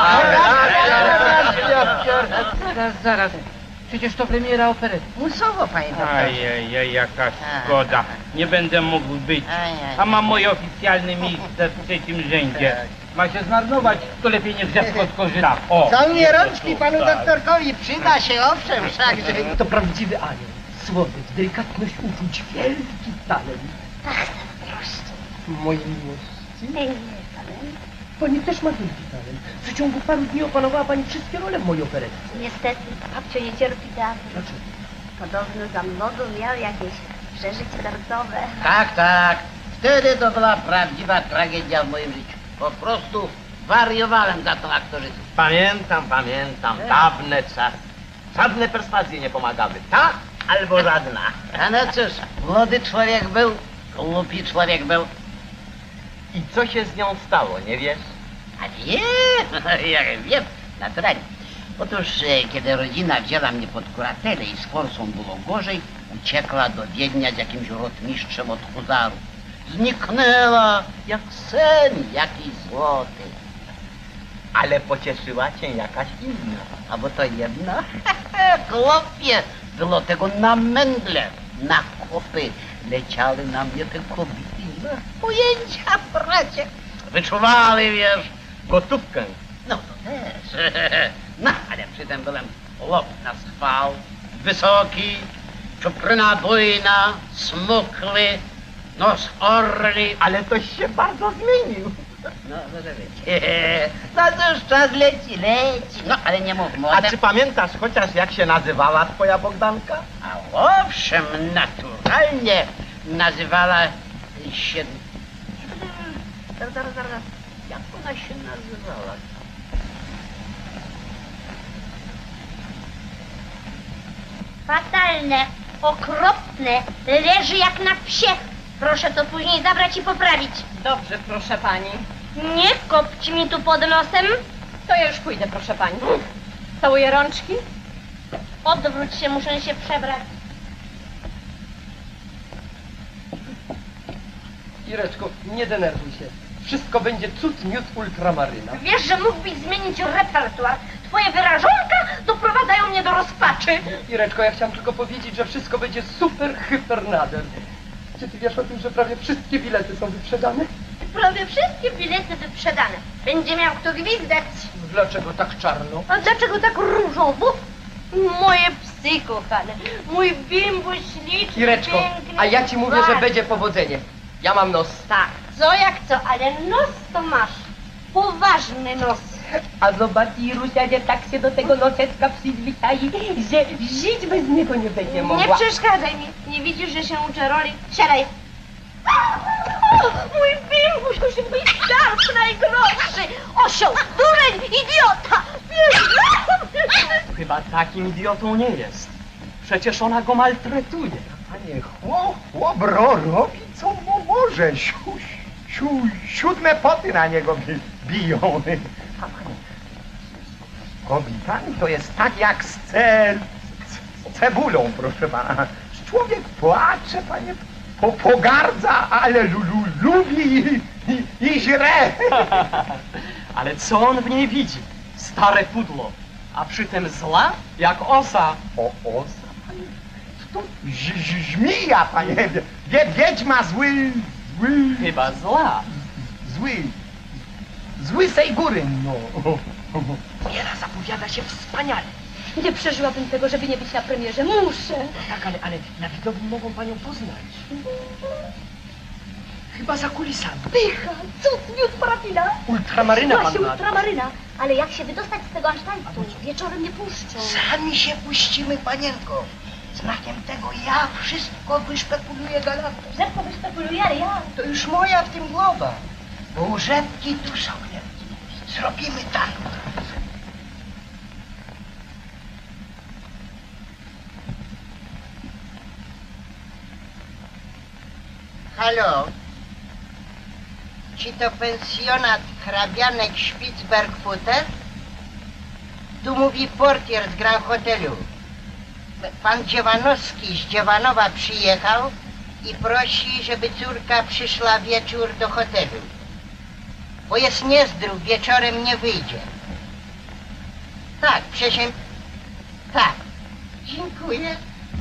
S1: Zaraz. Przecież to premiera operety.
S13: Musowo, panie doktorze.
S12: Ajajaj, jaka szkoda. Nie będę mógł być. A mam moje oficjalne miejsce w trzecim rzędzie. Ma się zmarnować, to lepiej niech dziecko skorzysta. O!
S13: Są mnie rączki panu doktorkowi. Przyda się, owszem, wszakże.
S7: To prawdziwy anioł. Słodycz, delikatność uczuć, wielki talent.
S2: Tak, proszę.
S7: Moje miłości. Pani też ma wielki talent. W przeciągu paru dni opanowała pani wszystkie role w mojej operecie.
S2: Niestety, babcio nie cierpi teatru.
S7: Dlaczego?
S2: Podobno za młodu miał jakieś przeżycie sercowe.
S1: Tak. Wtedy to była prawdziwa tragedia w moim życiu. Po prostu wariowałem za tą aktorzycą.
S10: Pamiętam, dawne czasy. Żadne perswazje nie pomagały, ta albo żadna.
S1: A no cóż, młody człowiek był, głupi człowiek był.
S10: I co się z nią stało, nie wiesz?
S1: A ja wiem, naturalnie. Otóż, kiedy rodzina wzięła mnie pod kuratelę i z Forsą było gorzej, uciekła do Wiednia z jakimś rotmistrzem od huzarów. Zniknęła jak sen, jakiś złoty.
S10: Ale pocieszyła cię jakaś inna.
S1: A bo to jedna? Chłopie, było tego na mędle, na kopy. Leciały na mnie te kobiety, nie ma pojęcia, bracie. Wyczuwały, wiesz,
S10: Gotówkę.
S1: no to też. No, ale przy tym byłem chłop na schwał, wysoki, czupryna bujna, smukły, nos orli.
S10: Ale toś się bardzo zmienił.
S1: No, może być. No cóż, czas leci. No, ale nie mów młode.
S10: A czy pamiętasz chociaż jak się nazywała twoja Bogdanka?
S1: A owszem, naturalnie nazywała się... Zaraz. Jak ona się nazywała?
S2: Fatalne, okropne, leży jak na psie. Proszę to później zabrać i poprawić.
S6: Dobrze, proszę pani.
S2: Nie kopć mi tu pod nosem.
S6: To ja już pójdę, proszę pani. Całuję rączki.
S2: Odwróć się, muszę się przebrać.
S7: Ireczko, nie denerwuj się. Wszystko będzie cud miód ultramaryna.
S2: Wiesz, że mógłbyś zmienić repertuar. Twoje wyrażonka doprowadzają mnie do rozpaczy.
S7: Ireczko, ja chciałam tylko powiedzieć, że wszystko będzie super, hyper, nader. Czy ty wiesz o tym, że prawie wszystkie bilety są wyprzedane?
S2: Prawie wszystkie bilety wyprzedane. Będzie miał kto gwizdać.
S7: Dlaczego tak czarno?
S2: A dlaczego tak różowo? Moje psy kochane, mój bimbo śliczny,
S7: Ireczko,
S2: piękny,
S7: a ja ci mówię, że
S2: ważny.
S7: będzie powodzenie. Ja mam nos.
S2: Tak, co jak co, ale nos to masz. Poważny nos.
S7: A zobacz, Irusia, że tak się do tego noseczka przyzwyczai, że żyć bez niego nie będzie mogła.
S2: Nie przeszkadzaj mi, nie widzisz, że się uczę roli? Siadaj. Mój bimbuś, mój starszy najgrobszy. Osioł, dureń, idiota.
S11: Chyba takim idiotą nie jest. Przecież ona go maltretuje.
S4: Panie, chłopro robi co mu może. Siódme poty na niego biją. A panie, z kobietami to jest tak jak z cebulą, proszę pana. Człowiek płacze, panie, pogardza, ale lubi i źle.
S11: Ale co on w niej widzi? Stare pudło. A przy tym zła jak osa.
S4: Osa, panie? To żmija, panie. Wiedźma zły.
S11: Chyba zła.
S4: Zły sej góry, no.
S7: Wiela zapowiada się wspaniale.
S6: Nie przeżyłabym tego, żeby nie być na premierze. Muszę.
S7: Tak, ale na widowni mogą panią poznać. Chyba za kulisami.
S2: Pycha, cud, miód, parafina.
S7: Ultramaryna
S2: Właśnie
S7: pan ma.
S2: ultramaryna. Ale jak się wydostać z tego ansztajtu? Wieczorem nie puszczą.
S13: Sami się puścimy, panienko. Znakiem tego ja wszystko wyszpekuluję galantą.
S2: Rzepko wyszpekuluje, ale ja...
S13: To już moja w tym głowa. Bo u rzepki tu są wielki. Zrobimy tak. Halo? Czy to pensjonat hrabianek Spitsbergfutter? Tu mówi portier z Grand Hotelu. Pan Dziewanowski z Dziewanowa przyjechał i prosi, żeby córka przyszła wieczór do hotelu. Bo jest niezdrów, wieczorem nie wyjdzie. Tak, tak. Dziękuję.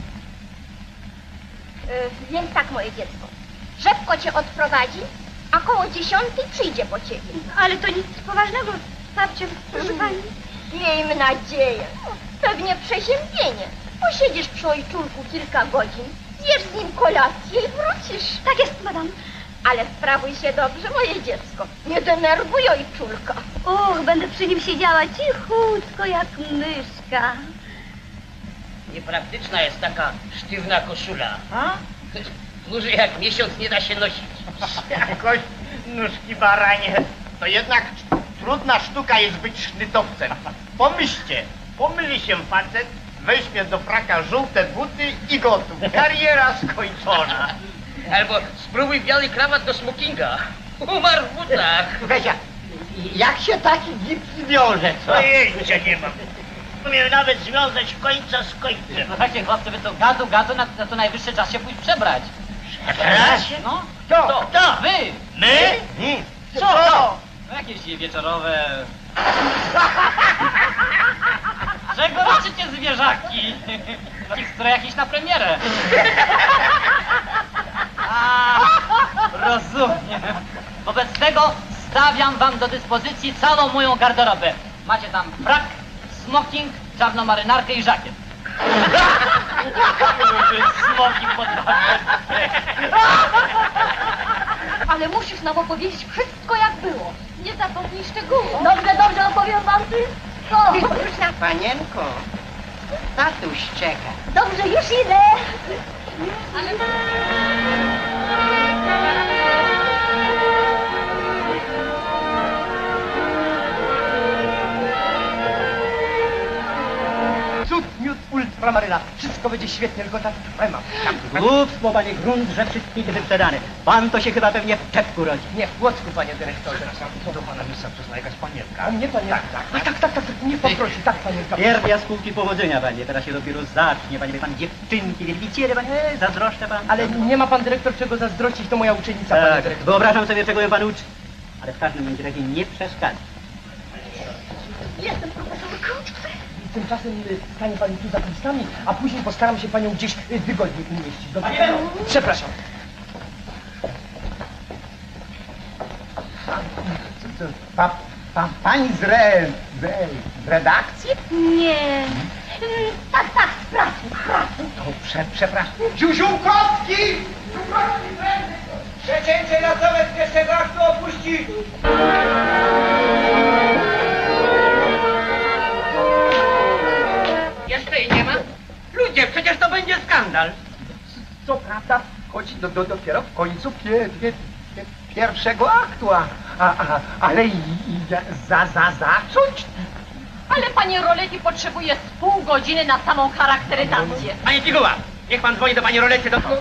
S2: Więc tak, moje dziecko. Rzepko cię odprowadzi, a koło 10 przyjdzie po ciebie. Ale to nic poważnego, babciu, proszę pani. Miejmy nadzieję. Pewnie przeziębienie. Posiedzisz przy ojczulku kilka godzin, zjesz z nim kolację i wrócisz. Tak jest, madam. Ale sprawuj się dobrze, moje dziecko. Nie denerwuj ojczulka. Och, będę przy nim siedziała cichutko jak myszka.
S1: Niepraktyczna jest taka sztywna koszula. A? Dłużej jak miesiąc nie da się nosić.
S9: Jakoś nóżki baranie. To jednak trudna sztuka jest być sznytowcem. Pomyślcie, pomyli się facet, weźmie do fraka żółte buty i gotów. Kariera skończona.
S1: Albo spróbuj biały krawat do smokinga. Umarł w butach.
S9: Weźa, jak się taki gips wiąże, co?
S12: Pojęcia nie mam. Umiem nawet związać końca z końcem.
S5: No takie chłopcy, wy to gadu, na to najwyższy czas się pójść przebrać.
S12: Przebrać?
S5: No.
S12: Kto?
S5: Wy!
S12: My?
S5: Co to? No jakieś wieczorowe... Czego raczycie zwierzaki? W takich strojach iść na premierę. A, rozumiem. Wobec tego stawiam wam do dyspozycji całą moją garderobę. Macie tam frak, smoking, czarną marynarkę i żakiet. Smoking pod
S2: Ale musisz nam opowiedzieć wszystko jak było. Nie zapomnij szczegółów. Dobrze, opowiem wam wszystko.
S13: Panienko, tatuś czeka.
S2: Dobrze, już idę. Ale...
S7: Cud, miód, ultramaryna. Wszystko będzie świetnie, tylko tak trema.
S5: Głupstwo, panie grunt, że wszystkie wyprzedane. Pan to się chyba pewnie w czepku rodzi.
S7: Nie, w Łocku, panie dyrektorze.
S9: Co do pana misa przyszła jakaś panienka?
S7: A mnie panienka? Tak, nie poprosi, tak, panienka.
S5: Pierw jaskółki powodzenia, panie. Teraz się dopiero zacznie, panie. Wie pan, dziewczynki, wielbiciele, panie. Zazdroszczę pan.
S7: Ale nie ma pan dyrektor czego zazdrościć, to moja uczennica, panie
S5: Tak,
S7: dyrektor.
S5: wyobrażam sobie, czego ją pan uczy. Ale w każdym razie nie przeszkadza.
S2: Jestem profesor Kruczek.
S7: Tymczasem stanie pani tu za listami, a później postaram się panią gdzieś wygodnie umieścić. Dobrze? Przepraszam.
S4: Pani z redakcji?
S2: Nie. Tak, z pracy.
S4: To przepraszam. Ziuziółkowski!
S14: Przecięcie rasowe z pierwszego aktu opuści!
S1: Jeszcze jej nie ma? Ludzie, przecież to będzie skandal.
S4: Co prawda, chodzi dopiero w końcu pierwszego aktu, ale zacząć?
S6: Ale panie Roleti potrzebuje z pół godziny na samą charakteryzację.
S1: Panie Figuła, niech pan dzwoni do pani Rolety, do...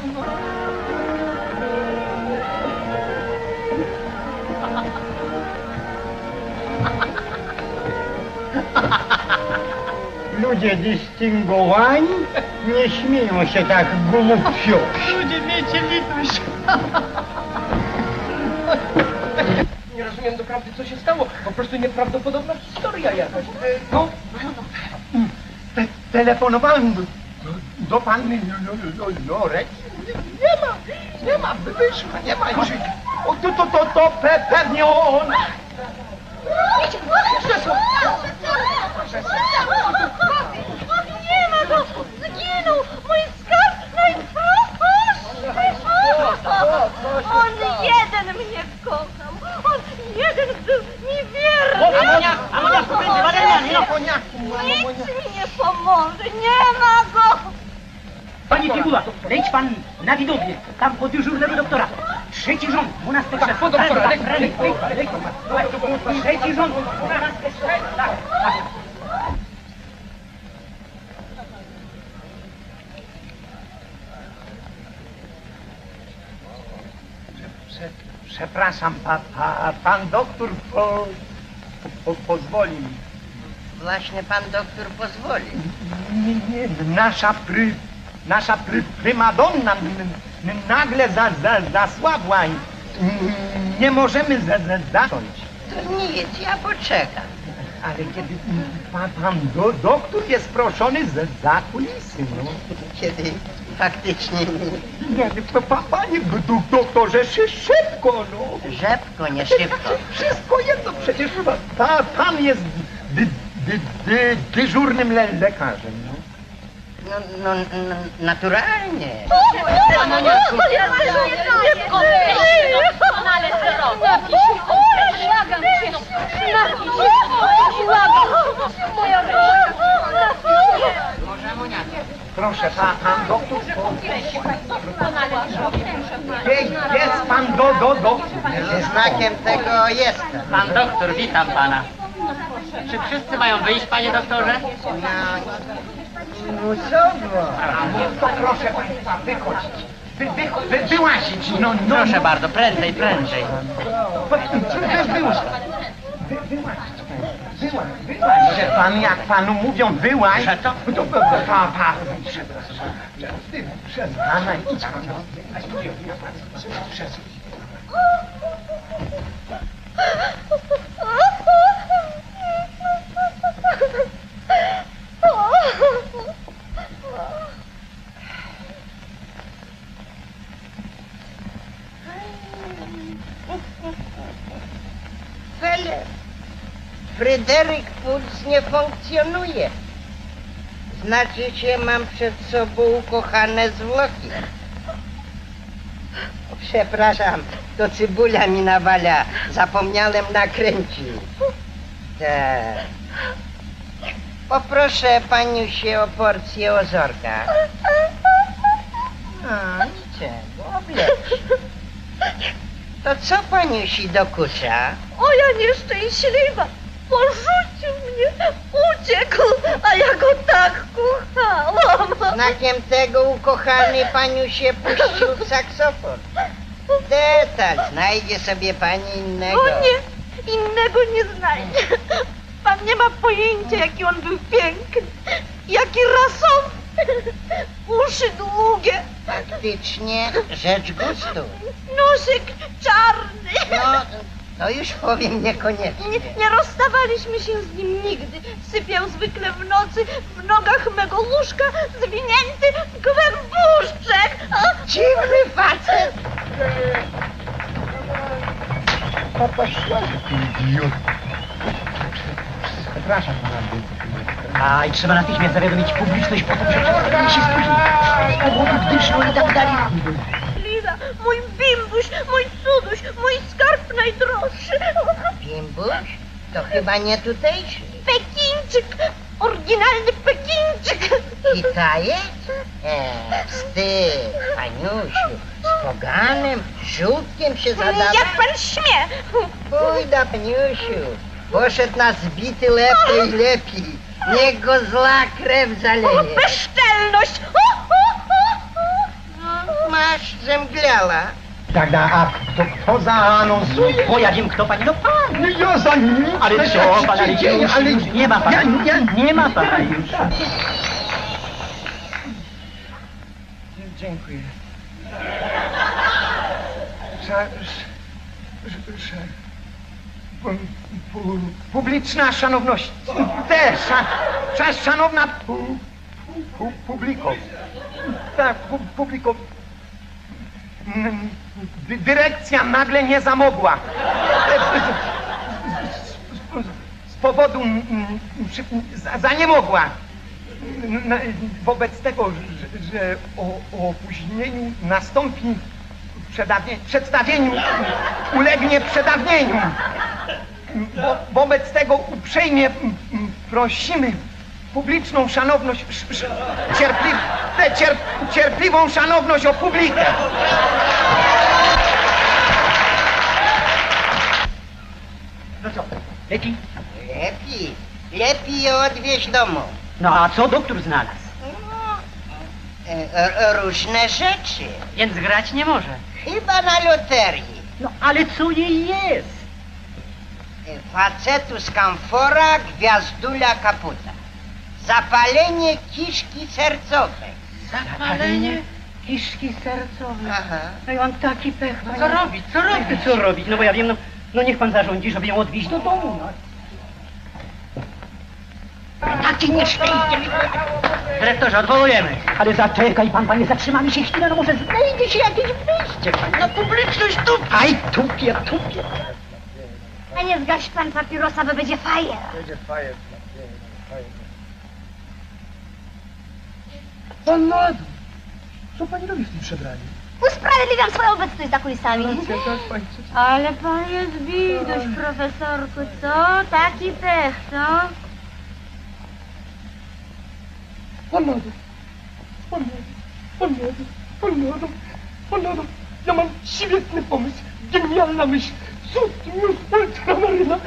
S9: Ludzie dystyngowani nie śmieją się tak głupio.
S7: Ludzie, miejcie litość. Nie rozumiem doprawdy, co się stało. Po prostu nieprawdopodobna historia jakaś.
S4: No, telefonowałem do panny Lorety. Nie ma, wyszła, nie ma już. To pewnie on.
S2: Nie ma go! Zginął! Mój skarb najprostszy! On jeden mnie kochał! On jeden był mi wierny! Nic mi nie pomoże! Nie ma go!
S5: Panie Figula, lejdź pan na widownię, tam pod dyżurnego doktora. Trzeci rząd, 12 krzesło.
S7: Po doktora,
S5: Trzeci rząd, 12 krzesło.
S4: Przepraszam, pan doktor pozwoli mi.
S13: Właśnie pan doktor pozwoli.
S4: Nie, nasza prymadonna nagle zasłabła i nie możemy zacząć.
S13: To nic, ja poczekam.
S4: Ale kiedy pan doktor jest proszony za kulisy, no.
S13: Kiedy faktycznie
S4: Nie, panie doktorze, szybko, no.
S13: Rzepko, nie szybko.
S4: Wszystko jedno, przecież pan jest dyżurnym lekarzem, no.
S13: No, naturalnie.
S4: Proszę, pan doktor. Jest pan doktor.
S13: Znakiem tego jestem.
S5: Pan doktor, witam pana. Czy wszyscy mają wyjść, panie doktorze?
S13: No co było?
S4: To proszę państwa, wychodzić. Wyłazić, no.
S5: Proszę bardzo, prędzej.
S4: Wyłaź, że pan, jak panu mówią, wyłaź.
S5: Że to?
S4: To przez pana idź pan.
S13: Fele, Fryderyk Puls nie funkcjonuje. Znaczy, mam przed sobą ukochane zwłoki. Przepraszam, to cybula mi nawala. Zapomniałem nakręcić. Tak. Poproszę paniusie o porcję ozorka. A, niczego, oblecz. To co paniusi dokucza?
S2: O, ja nieszczęśliwa! Porzucił mnie, uciekł, a ja go tak kochałam.
S13: Znakiem tego ukochany paniusie puścił w saksofon. Detal, znajdzie sobie pani innego.
S2: O nie, innego nie znajdzie. Pan nie ma pojęcia, jaki on był piękny, jaki rasowy. Uszy długie.
S13: Faktycznie rzecz gustu.
S2: Nosek czarny.
S13: No, to już powiem niekoniecznie.
S2: Nie rozstawaliśmy się z nim nigdy. Sypiał zwykle w nocy w nogach mego łóżka, zwinięty głębuszczek.
S13: Dziwny facet.
S4: Idiot. Przepraszam pana.
S3: A i trzeba natychmiast zawiadomić publiczność po to, że spotkanie się spóźni. Z powodu dyszlu i tak dalej.
S2: Liza, mój bimbuś, mój cuduś, mój skarb najdroższy.
S13: Bimbuś? To chyba nie tutejszy.
S2: Pekińczyk, oryginalny Pekińczyk.
S13: Kitajec? Wstyd, paniusiu. Z poganem, żółtkiem się zadawa.
S2: Jak pan śmie?
S13: Pójda, paniusiu. Poszedł na zbity lepiej i lepiej. Niech go zła krew zaleje.
S2: Bezczelność!
S13: Masz zemdlała.
S4: Tak, a kto zaanonsuje?
S3: Bo ja wiem kto pani, no pan.
S4: Ja za nim.
S3: Ale co, pana już nie ma pana. Nie ma pana już.
S4: Dziękuję. Publiczna szanowność. Szanowna publiko. Tak, publiko. Dyrekcja nagle nie zamogła. Z powodu zaniemogła. Wobec tego, że o opóźnieniu nastąpi przedstawieniu, ulegnie przedawnieniu. Wobec tego uprzejmie prosimy publiczną szanowność, cierpliwą szanowność o publikę.
S3: No co, lepiej?
S13: Lepiej ją odwieźć do domu.
S3: No a co doktor znalazł?
S13: Różne rzeczy.
S5: Więc grać nie może.
S13: Chyba na loterii.
S3: No ale co jej jest?
S13: Facetus camfora, gwiazdula kaputa. Zapalenie kiszki sercowej.
S3: Zapalenie kiszki sercowej.
S13: Aha.
S3: No i mam taki pech, panie.
S5: Co robić? Co robić?
S3: Co robić? No bo ja wiem, no niech pan zarządzi, żeby ją odwieźć do domu. No. Takie nieszczęście mi.
S5: Dyrektorze, odwołujemy.
S3: Ale zaczekaj pan, panie, zatrzymamy się chwilę, no może znajdzie się jakieś wyjście, panie.
S5: Na publiczność tu.
S3: Aj, tupie.
S2: A nie zgaś pan papierosa, bo będzie fajer.
S7: Panno Adu, co pani robi w tym przebraniu?
S2: Usprawiedliwiam swoją obecność za kulisami.
S7: Tak, pani.
S2: Ale pan jest biduś, profesorku, co? Taki pech, co?
S7: Panno Adu, ja mam świetny pomysł, genialna myśl. Cud, już ultramaryna.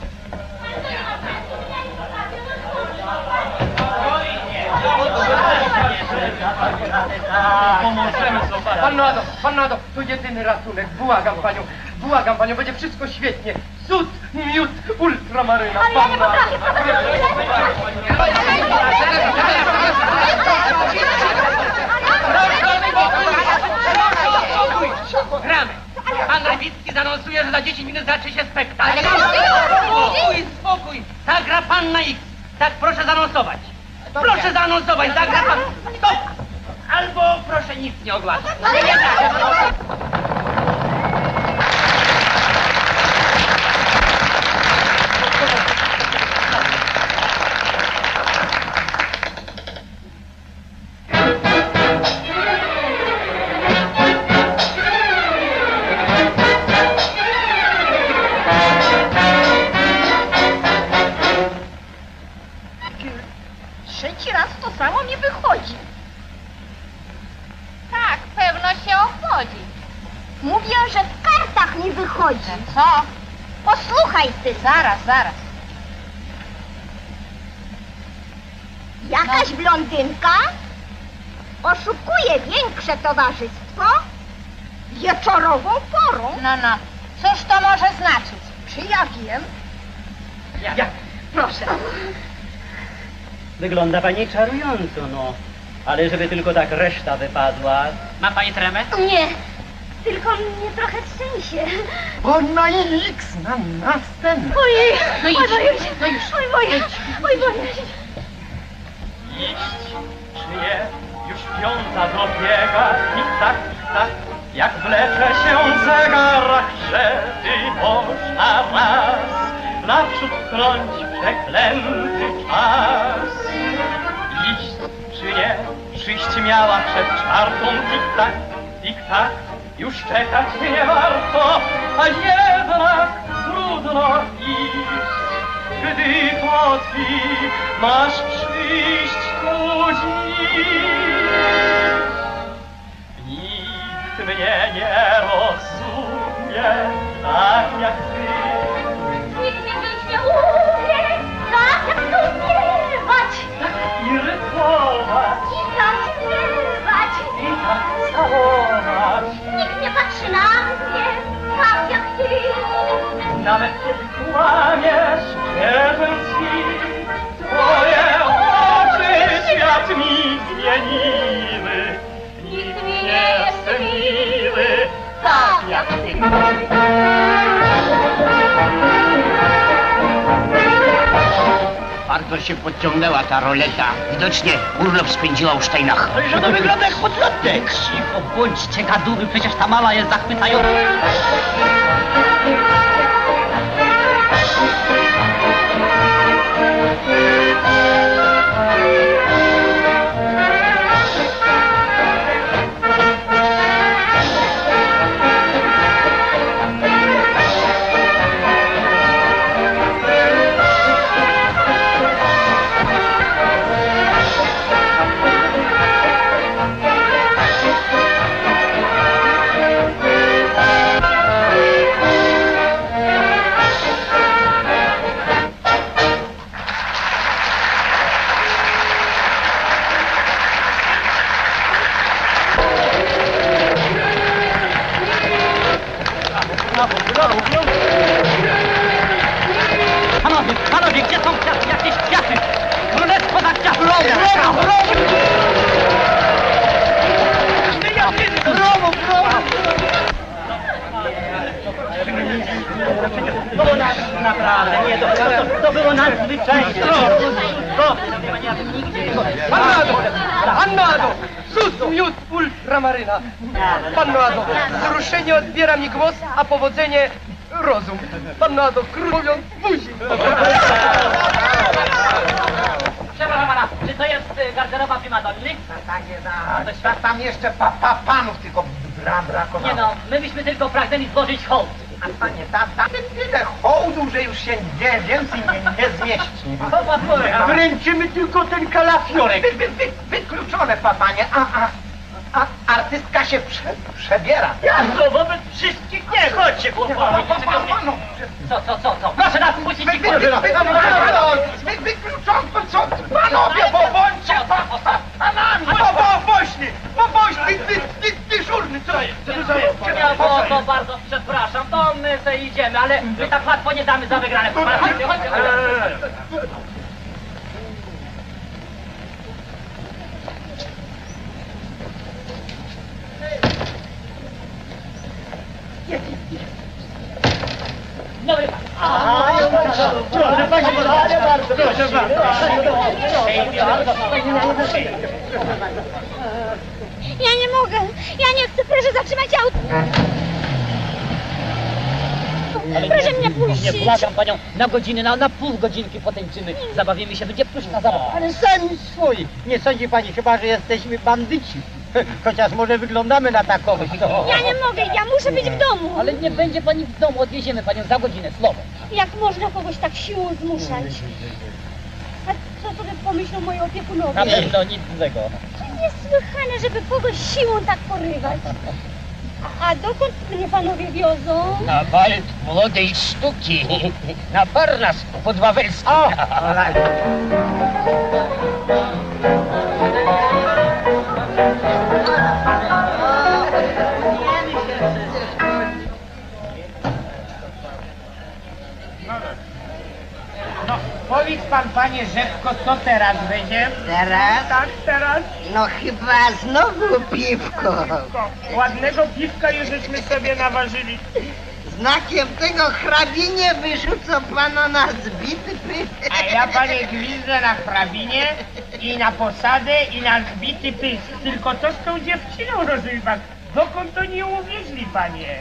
S11: Pomożemy sobie. Panno Ado, to jedyny ratunek. Błagam panią, będzie wszystko świetnie. Cud, miód, ultramaryna.
S2: Ale ja nie potrafię,
S5: Gramy. Pan Rybicki zanonsuje, że za 10 minut zacznie się spektakl.
S6: Ale
S5: Spokój. Zagra pan na X. Tak, proszę zanonsować. Proszę zanonsować, zagra pan. Stop! Albo proszę nic nie ogłaszać.
S2: Ale nie tak.
S6: Trzeci raz to samo mi wychodzi. Tak, pewno się obchodzi.
S2: Mówię, że w kartach mi wychodzi.
S6: Co?
S2: Posłuchaj ty.
S6: Zaraz.
S2: Jakaś blondynka oszukuje większe towarzystwo wieczorową porą.
S6: No. Cóż to może znaczyć?
S2: Czy ja wiem?
S3: Ja.
S2: Proszę.
S3: Wygląda pani czarująco, no. Ale żeby tylko tak reszta wypadła.
S5: Ma pani tremę?
S2: Nie, tylko mnie trochę trzęsie.
S4: Bo na X, na scenę.
S2: Ojej,
S6: No idź,
S2: boję się. Oj, boję się.
S11: Iść, czy nie? Już piąta dobiega. Tak, jak wlecze się zegar, że ty można raz naprzód kląć przeklęty czas. Iść, czy nie? Przyjść miała przed czwartą, tik-tak, już czekać nie warto, a jednak trudno iść, gdy to ty masz przyjść tu dziś. Nikt mnie nie rozumie tak jak ty.
S2: Nikt mnie nie umie, tak jak tu śpiewać.
S11: I rysować,
S2: I tak śpiewać.
S11: i tak całować.
S2: Nikt nie patrzy na mnie, tak jak ty.
S11: Nawet kiedy kłamiesz, wierzę ci. Twoje oczy świat mi zmieniły.
S2: Nikt mi nie jest miły,
S6: Tak jak ty.
S1: Bardzo się podciągnęła ta roleta. Widocznie urlop spędziła u Steinach.
S3: Ale że to wygląda jak podlotek. Cicho, bądźcie gaduły, przecież ta mama jest zachwycająca.
S5: Panowie, gdzie są kwiaty? Jakieś kwiaty? Królestwo za kwiaty!
S3: Naprawdę, nie, to było nadzwyczajne.
S11: Panno Ado! Cud, miód, ultramaryna! Panno Ado, wzruszenie odbiera mi głos, a powodzenie rozum. Panno Ado, król mówiąc buzi.
S5: Przepraszam pana, czy to jest garderoba primadonny?
S4: Tak jest, tam jeszcze panów tylko brakowało.
S5: Nie no, my byśmy tylko pragnęli złożyć hołd.
S4: A panie, tyle hołdu, że już się więcej nie zmieści.
S3: Wręczymy tylko ten kalafiorek.
S4: Wykluczone, panie, a artystka się przebiera.
S3: Jasno, wobec wszystkich nie, chodźcie, chłopaki.
S5: Co? Proszę nas puścić i
S4: Wykluczone, co? Panowie, bądźcie panami!
S11: Pobośny, dyżurny, co jest?
S5: To bardzo przepraszam, to my sobie idziemy, ale my tak łatwo nie damy za wygrane. Chodźcie. Dobry pan.
S3: Proszę pani, bardzo proszę.
S2: Ja nie mogę. Ja nie chcę. Proszę zatrzymać auto. Proszę mnie puścić.
S5: Nie, błagam panią, na godzinę, na pół godzinki potańczymy. Zabawimy się, będzie pyszna zabawa.
S3: Ale sami swoi. Nie sądzi pani chyba, że jesteśmy bandyci. Chociaż może wyglądamy na takowych.
S2: Ja nie mogę. Ja muszę być w domu.
S5: Ale nie będzie pani w domu, odwieziemy panią za godzinę, słowo.
S2: Jak można kogoś tak siłą zmuszać? A co sobie pomyślą moi opiekunowie?
S5: Na pewno nic złego.
S2: To niesłychane, żeby kogoś siłą tak porywać. A dokąd mnie panowie wiozą?
S3: Na bal młodej sztuki. Na Parnas pod Wawelskim.
S9: No, powiedz pan, panie Rzepko, co teraz będzie?
S13: Teraz?
S9: Tak, teraz.
S13: No chyba znowu piwko.
S9: Ładnego piwka już żeśmy sobie naważyli.
S13: Znakiem tego hrabinie wyrzucą pana na zbity pysk.
S9: A ja, panie, gwizdę na hrabinie i na posadę i na zbity pysk. Tylko co z tą dziewczyną, rozumie pan? Dokąd to nie uwieźli, panie?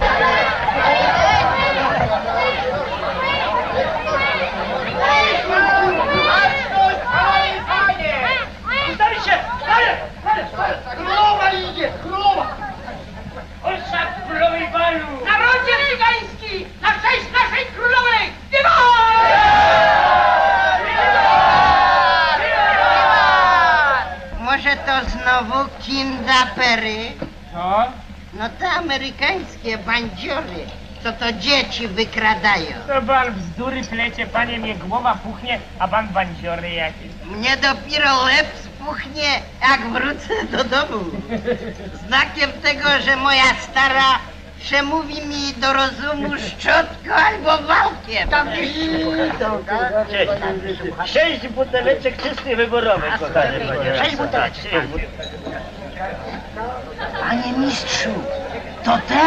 S3: Stary się! Królowa idzie! Królowa!
S9: Oszak królowej balu!
S3: Narodzie cygański! Na cześć naszej królowej!
S13: Może to znowu kindapery?
S9: Co?
S13: No te amerykańskie bandziory, co to dzieci wykradają.
S9: To pan bzdury plecie, panie, mnie głowa puchnie, a pan bandziory jakieś.
S13: Mnie dopiero łeb spuchnie, jak wrócę do domu. Znakiem tego, że moja stara przemówi mi do rozumu szczotką albo wałkiem.
S3: Cześć. 6 buteleczek czystej wyborowej, kochany panie. 6 buteleczek.
S13: Panie mistrzu, to te?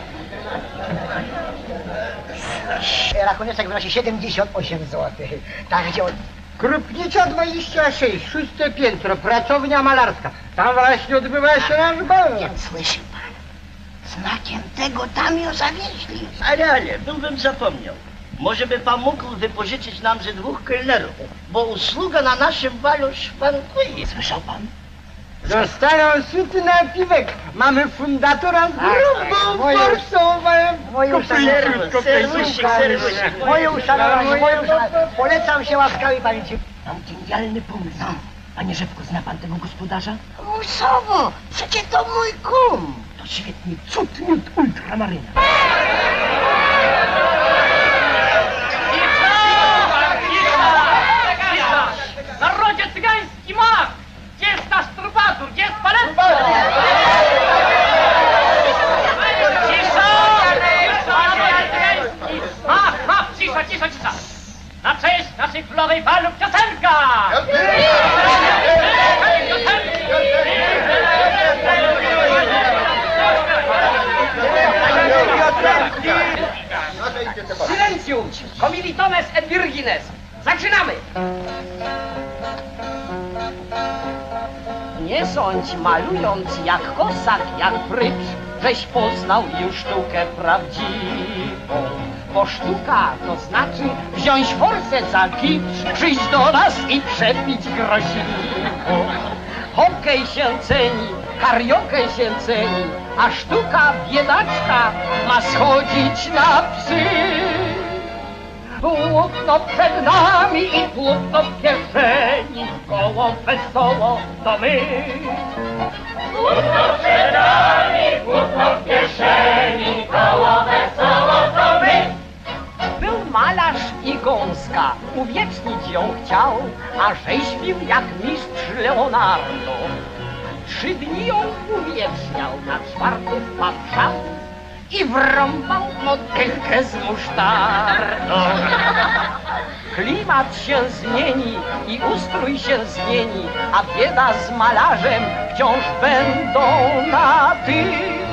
S3: Rachuneczek wynosi 78 zł. Tak, gdzie on... Krupnicza 26, 6 piętro, pracownia malarska. Tam właśnie odbywa się nasz bal.
S13: Więc słyszy pan, znakiem tego tam ją zawieźli.
S3: Ale, byłbym zapomniał. Może by pan mógł wypożyczyć nam ze 2 kelnerów, bo usługa na naszym balu szwankuje.
S13: Słyszał pan?
S3: Dostaną suty na piwek. Mamy fundatora z grubą forsą. Moje uszanowanie. Polecam się łaskawej pamięci.
S7: Mam genialny pomysł. Panie Rzepko, zna pan tego gospodarza?
S13: Musowo, przecież to mój kum.
S7: To świetnie, cud miód ultramaryna.
S5: Narodzie cygański mak! Gdzie jest nasz trubadur? Gdzie jest paletko? Cisza! królowej balu piosenka!
S11: Silencium! Comilitones et virgines! Zaczynamy! Nie sądź, malując jak kosak, jak prycz, żeś poznał już sztukę prawdziwą. Bo sztuka to znaczy wziąć forsę za kicz, przyjść do nas i przepić grosiwo. Hokej się ceni, kariokę się ceni, a sztuka biedaczka ma schodzić na psy. Płótno przed nami i płótno w kieszeni, koło wesoło to my. Płótno przed nami, płótno w kieszeni, koło wesoło to my. Był malarz i gąska, uwiecznić ją chciał, a rzeźbił jak mistrz Leonardo. 3 dni ją uwieczniał, na 4. wpatrzał i wrąbał motylkę z musztardą. Klimat się zmieni i ustrój się zmieni, a bieda z malarzem wciąż będą na ty.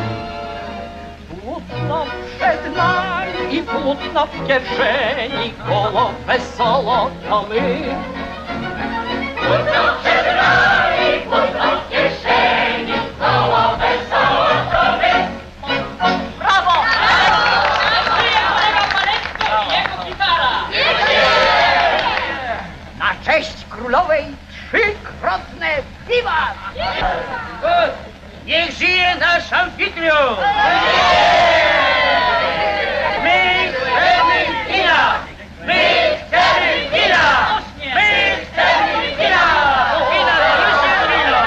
S11: Płótno przed nami i płótno w kieszeni, koło wesoło to my. Płótno przed nami, płótno w kieszeni, koło wesoło to my. Brawo! Dziękuję kolega Palecko i jego gitara! Na cześć królowej 3-krotne wiwat!
S12: Niech żyje nasz amfitrion! My chcemy wina! My chcemy wina! My chcemy wina! Wina, proszę wina!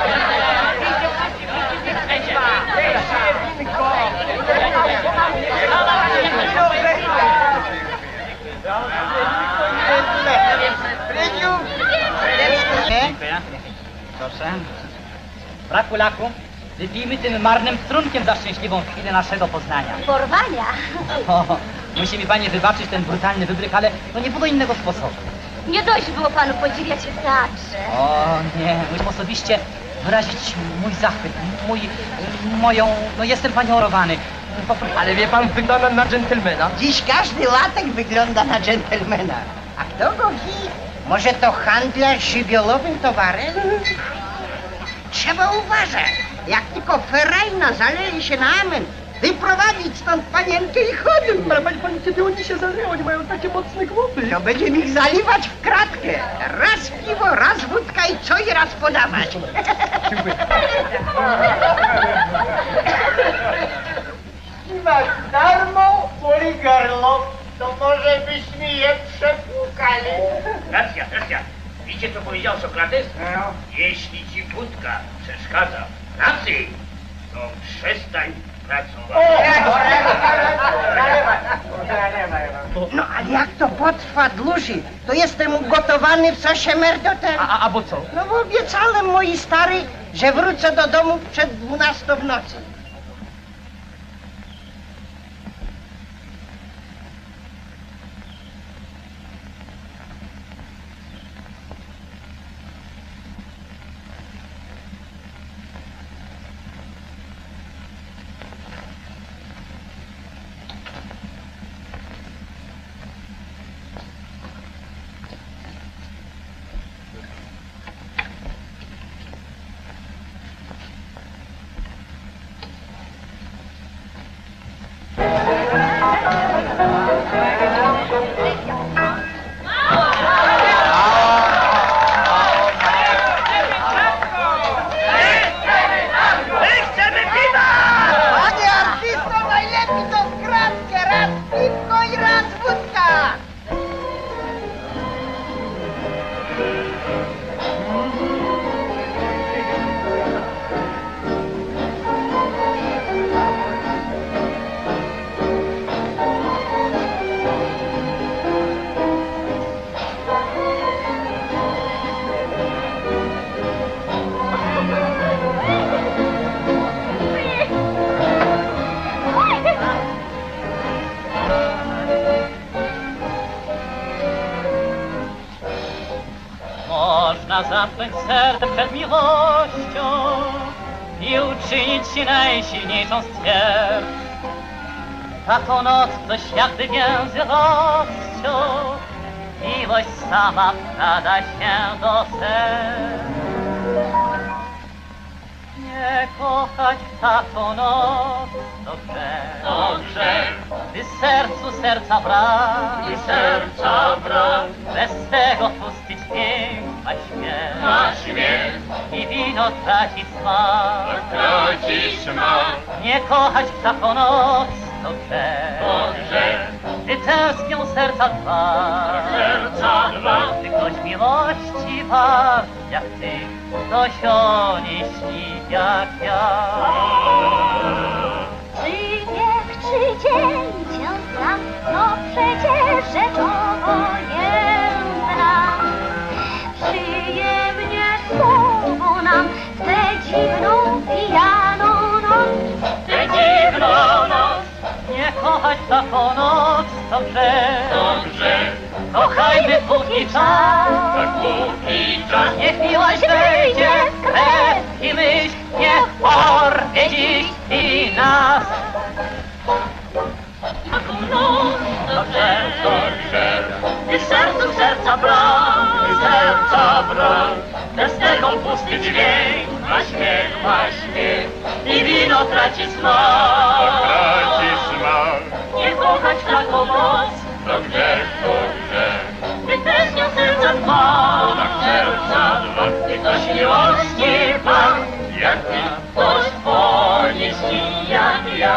S5: Dziękuję. Proszę. Braku laku, wypijmy tym marnym trunkiem za szczęśliwą chwilę naszego poznania.
S2: Porwania.
S5: O, musi mi pani wybaczyć ten brutalny wybryk, ale no nie było innego sposobu.
S2: Nie dość było panu podziwiać w teatrze.
S5: O nie, muszę osobiście wyrazić mój zachwyt, no jestem paniorowany.
S11: Ale wie pan, wygląda na dżentelmena.
S13: Dziś każdy latek wygląda na dżentelmena. A kto go wie? Może to handlarz żywiołowym towarem? Trzeba uważać. Jak tylko ferajna zaleje się na amen, wyprowadzić stąd panienkę i chodu.
S11: Ale pani, kiedy oni się zaleją? Oni mają takie mocne głowy.
S13: To będziemy ich zaliwać w kratkę. Raz piwo, raz wódka i co i raz podawać.
S11: Dziękuję.
S9: Piwa darmo, boli garlo, to może byśmy je przepłukali.
S12: Racja, racja. Widzicie, co powiedział Sokrates? Jeśli ci wódka przeszkadza w pracy, to przestań pracować.
S13: No ale jak to potrwa dłużej, to jestem ugotowany w sosie merdotel.
S11: A bo co?
S13: No bo obiecałem moi stary, że wrócę do domu przed 12 w nocy.
S5: zamknąć serce przed miłością i uczynić się najsilniejszą z twierdz. Taką noc ktoś jakby więzy rozciął, miłość sama wkrada się do serc. Nie kochać w taką noc to grzech, gdy sercu serca brak, bez tego pusty dźwięk ma śmiech, i wino traci smak, Nie kochać w taką noc to grzech, gdy tęsknią serca dwa, gdy ktoś miłości wart jak ty, ktoś o niej śni jak ja.
S2: Czy wiek, czy dzień cię znam, to przecież rzecz obojętna. Przyjemnie słowo nam w tę dziwną, pijaną noc.
S5: Nie kochać w taką noc to grzech, kochajmy póki czas, niech miłość wejdzie w krew i myśl, niech porwie dziś i nas. Taką noc to grzech, gdy sercu serca brak, bez tego pusty dźwięk ma śmiech, i wino traci smak. Nie kochać w taką noc to grzech, gdy tęsknią serca dwa, gdy ktoś miłości pan, ktoś wolnie śni jak ja.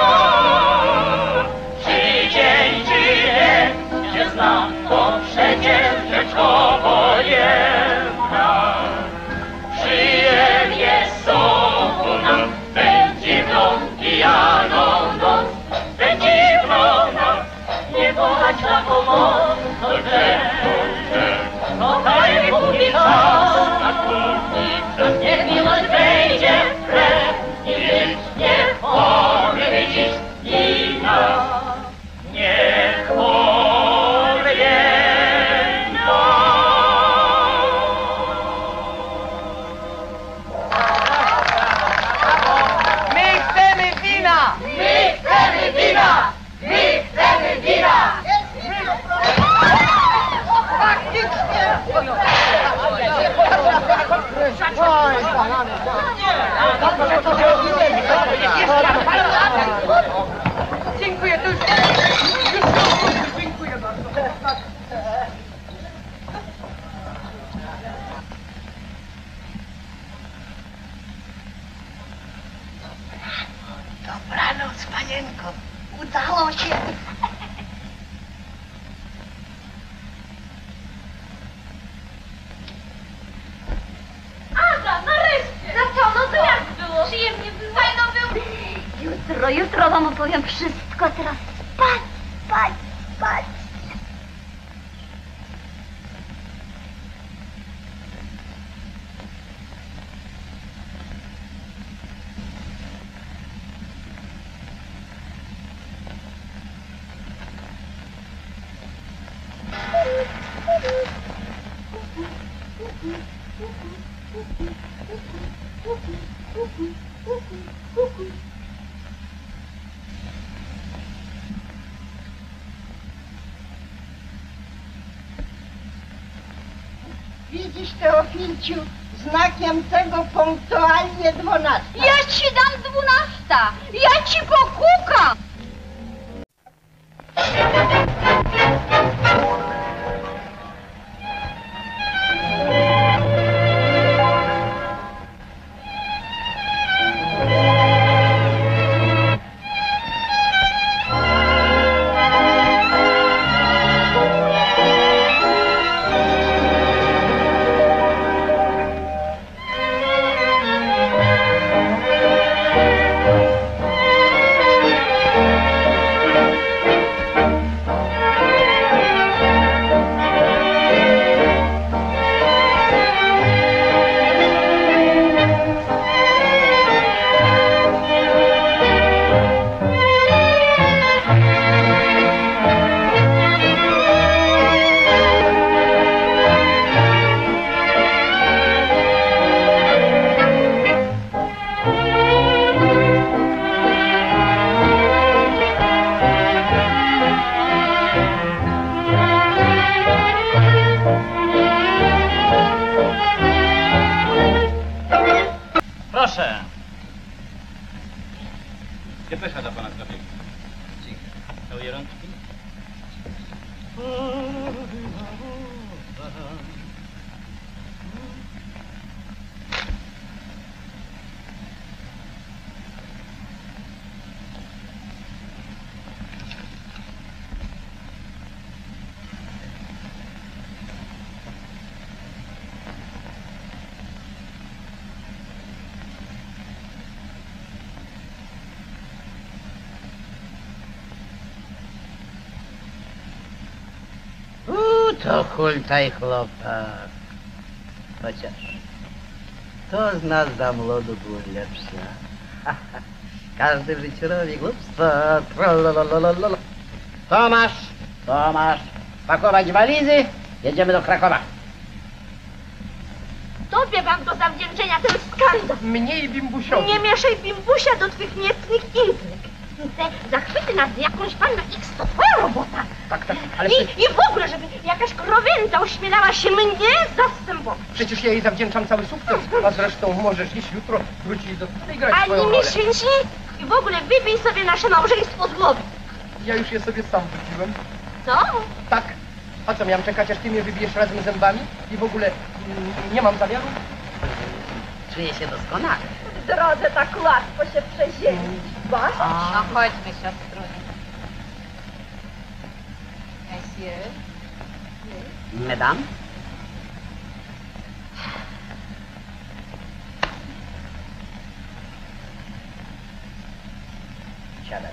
S5: Czy dzień, czy wiek, gdzie znam, to przecież rzecz obojętna. Przyjemnie słowo nam tę dziwną, pijaną noc, nie kochać taką moc, to grzech, kochajmy póki czas, niech miłość wejdzie w krew i myśl, niech porwie dziś i nas, niech porwie
S7: My chcemy wina! Dziękuję, to już dziękuję bardzo.
S13: Dobranoc, panienko. Udało się.
S2: Ada, nareszcie! No co, no to jak było? Przyjemnie było. Fajno było. Jutro wam opowiem wszystko, teraz spać.
S13: Widzisz, Teofilciu, znakiem tego punktualnie 12.
S2: Ja ci dam 12. Ja ci pokukam.
S12: Depesza dla pana hrabiego. Całuję rączki.
S1: To hultaj chłopak. Chociaż kto z nas za młodu był lepszy? Każdy w życiu robi głupstwa. Trolololololo. Tomasz, pakować walizy, jedziemy do Krakowa.
S2: Tobie mam do zawdzięczenia ten skandal.
S7: Mniej bimbusiowi.
S2: Nie mieszaj bimbusia do twych niecnych intryg. Te zachwyty nad jakąś panną X to twoja robota.
S7: Tak, ale...
S2: I w ogóle, żeby jakaś krowęta ośmielała się mnie zastępować.
S7: Przecież ja jej zawdzięczam cały sukces, a zresztą możesz dziś jutro wrócić do tutaj grać swoją
S2: Ani
S7: rolę.
S2: miesięcznik i w ogóle wybij sobie nasze małżeństwo z głowy.
S7: Ja już je sobie sam wypiłem.
S2: Co?
S7: Tak. A co, miałem czekać, aż ty mnie wybijesz razem zębami? I w ogóle nie mam zamiaru?
S1: Czuję się doskonale.
S2: W drodze tak łatwo się przeziębić.
S8: No chodźmy, siostro. Monsieur.
S1: Madame? Siadaj.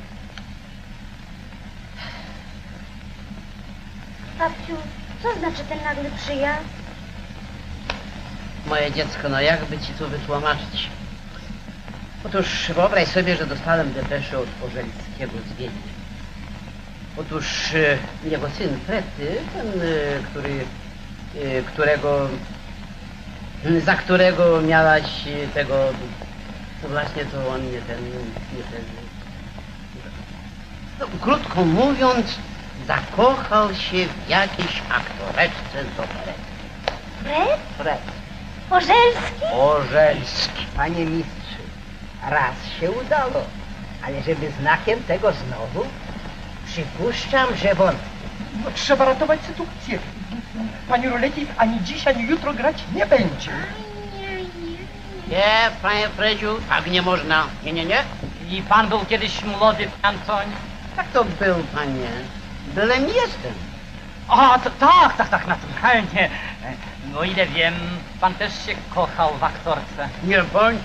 S2: Babciu, co znaczy ten nagły przyjazd?
S1: Moje dziecko, no jakby ci to wytłumaczyć? Otóż wyobraź sobie, że dostałem depeszę od Orzelskiego z Wiednia. Otóż jego syn Prety, ten, za którego miałaś tego, to właśnie to on nie ten. No, krótko mówiąc, zakochał się w jakiejś aktoreczce z operety.
S2: Fred? Orzelski?
S3: Orzelski. Panie mistrzu, raz się udało, ale żeby znakiem tego znowu, przypuszczam, że wątpię.
S7: No, trzeba ratować sytuację. Pani Roleti ani dziś, ani jutro grać nie będzie.
S1: Nie, panie Fredziu, tak nie można. Nie.
S11: I pan był kiedyś młody, Antoń?
S1: Tak to był, panie. Bylem jestem.
S11: O, tak, naturalnie. No ile wiem, pan też się kochał w aktorce.
S1: Nie, pan?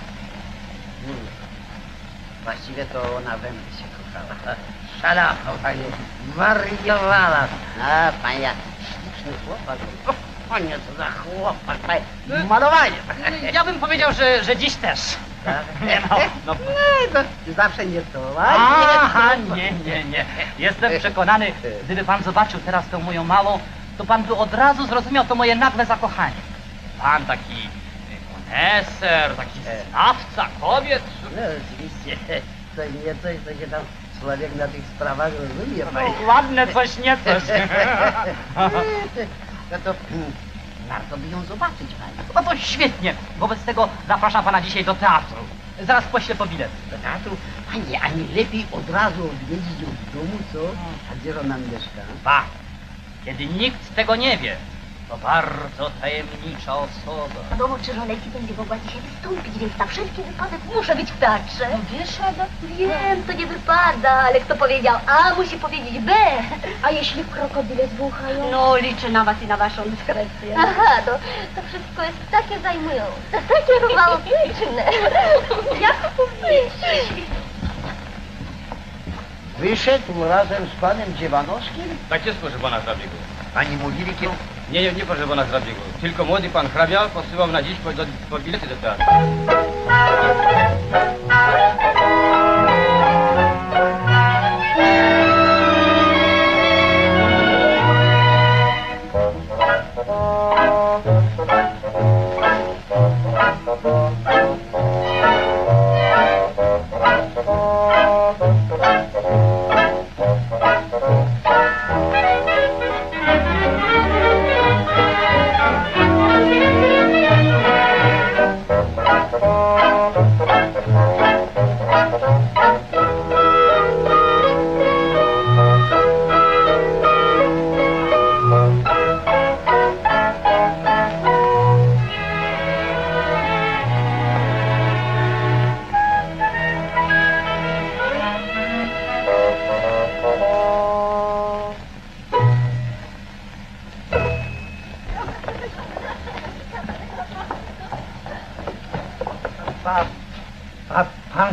S1: Właściwie to ona we mnie się kochała. Szalała, panie, wariowała. A, panie, śliczny chłopak. O, panie, co za chłopak, panie, malowanie.
S11: Ja bym powiedział, że dziś też.
S1: No, to zawsze nie to.
S11: Aha, nie. Jestem przekonany, gdyby pan zobaczył teraz tę moją malą, to pan by od razu zrozumiał to moje nagłe zakochanie. Pan taki koneser, taki znawca kobiet.
S1: No oczywiście, to nie coś, co się tam człowiek na tych sprawach rozumie,
S11: No,
S1: panie.
S11: ładne coś, nie coś.
S1: No to warto by ją zobaczyć, panie.
S11: No to świetnie. Wobec tego zapraszam pana dzisiaj do teatru. Zaraz poślę po bilet.
S1: Do teatru? Panie, a nie lepiej od razu odwiedzić ją w domu, co? A gdzie ona mieszka?
S11: Ba, kiedy nikt tego nie wie, to bardzo tajemnicza osoba.
S2: Wiadomo, czy Roleti będzie mogła dzisiaj wystąpić, więc na wszelki wypadek muszę być w teatrze. No wiesz, Ada? Wiem, to nie wypada, ale kto powiedział A, musi powiedzieć B. A jeśli krokodyle zbuchają? No, liczę na was i na waszą dyskrecję. Aha, to wszystko jest takie zajmujące, takie romantyczne. Jak powiedzieć?
S3: Wyszedł razem z panem Dziewanowskim?
S12: Tak jest, proszę pana hrabiego.
S3: Pani mówili kim?
S12: Nie, proszę pana hrabiego. Tylko młody pan hrabia posyłał na dziś po bilety do teatru.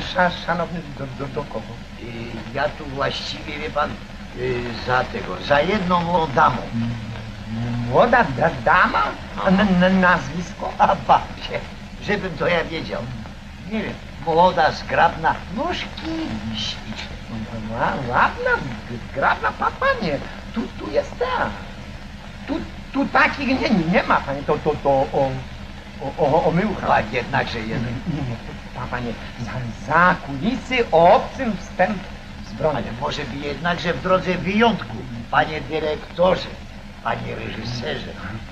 S4: szanowny, do kogo?
S15: Ja tu właściwie, wie pan, za jedną młodą damą.
S4: Młoda dama? Nazwisko?
S15: A babcie, żebym to ja wiedział. Nie wiem, młoda, zgrabna, nóżki śliczne.
S4: Ładna, zgrabna, panie. Tu jest ta. Tu takich nie ma, panie. To omyłka.
S15: Tak, jednakże jeden.
S4: Nie, panie, za kulisy obcym wstęp z broni.
S15: Ale może by jednakże w drodze wyjątku, panie dyrektorze, panie reżyserze.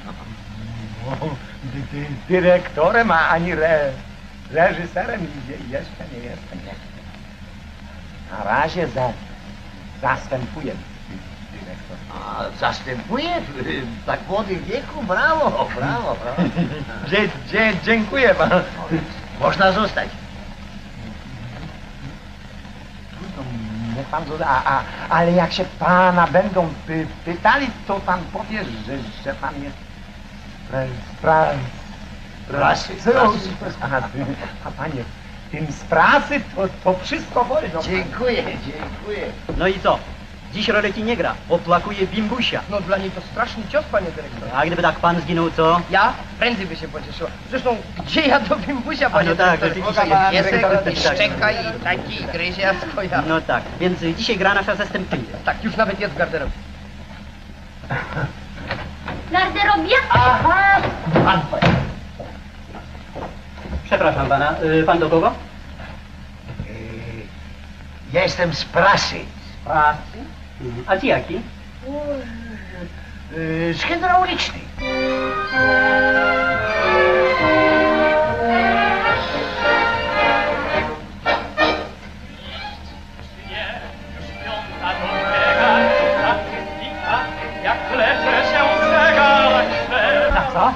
S4: Dyrektorem, ani reżyserem jeszcze nie jestem. Na razie zastępuję dyrektor.
S15: A zastępuje w tak młodym wieku? Brawo, brawo, brawo.
S4: Dziękuję panu.
S15: Można zostać.
S4: Nie pan ale jak się pana będą pytali, to pan powie, że pan jest
S15: Prasy.
S4: A panie, tym z prasy to wszystko wolno.
S15: Dziękuję.
S11: No i co? Dziś roleki nie gra, oplakuje bimbusia.
S7: No dla niej to straszny cios, panie dyrektorze.
S11: A gdyby tak pan zginął, co?
S7: Ja? Prędzej by się pocieszyła. Zresztą, gdzie ja do bimbusia, panie
S11: no tak,
S7: dyrektorze?
S11: rzeczywiście.
S7: Piesek i szczeka i taki gryzie, a co ja?
S11: No tak, więc dzisiaj gra nasza zastępczyni.
S7: Tak, już nawet jest w garderobie.
S2: Garderobia?
S7: Aha!
S11: Przepraszam pana, pan do kogo?
S15: Ja jestem z prasy.
S11: Z prasy? A ty jaki?
S15: Z hydraulicznej.
S5: Jak leży się zegar.
S11: Co?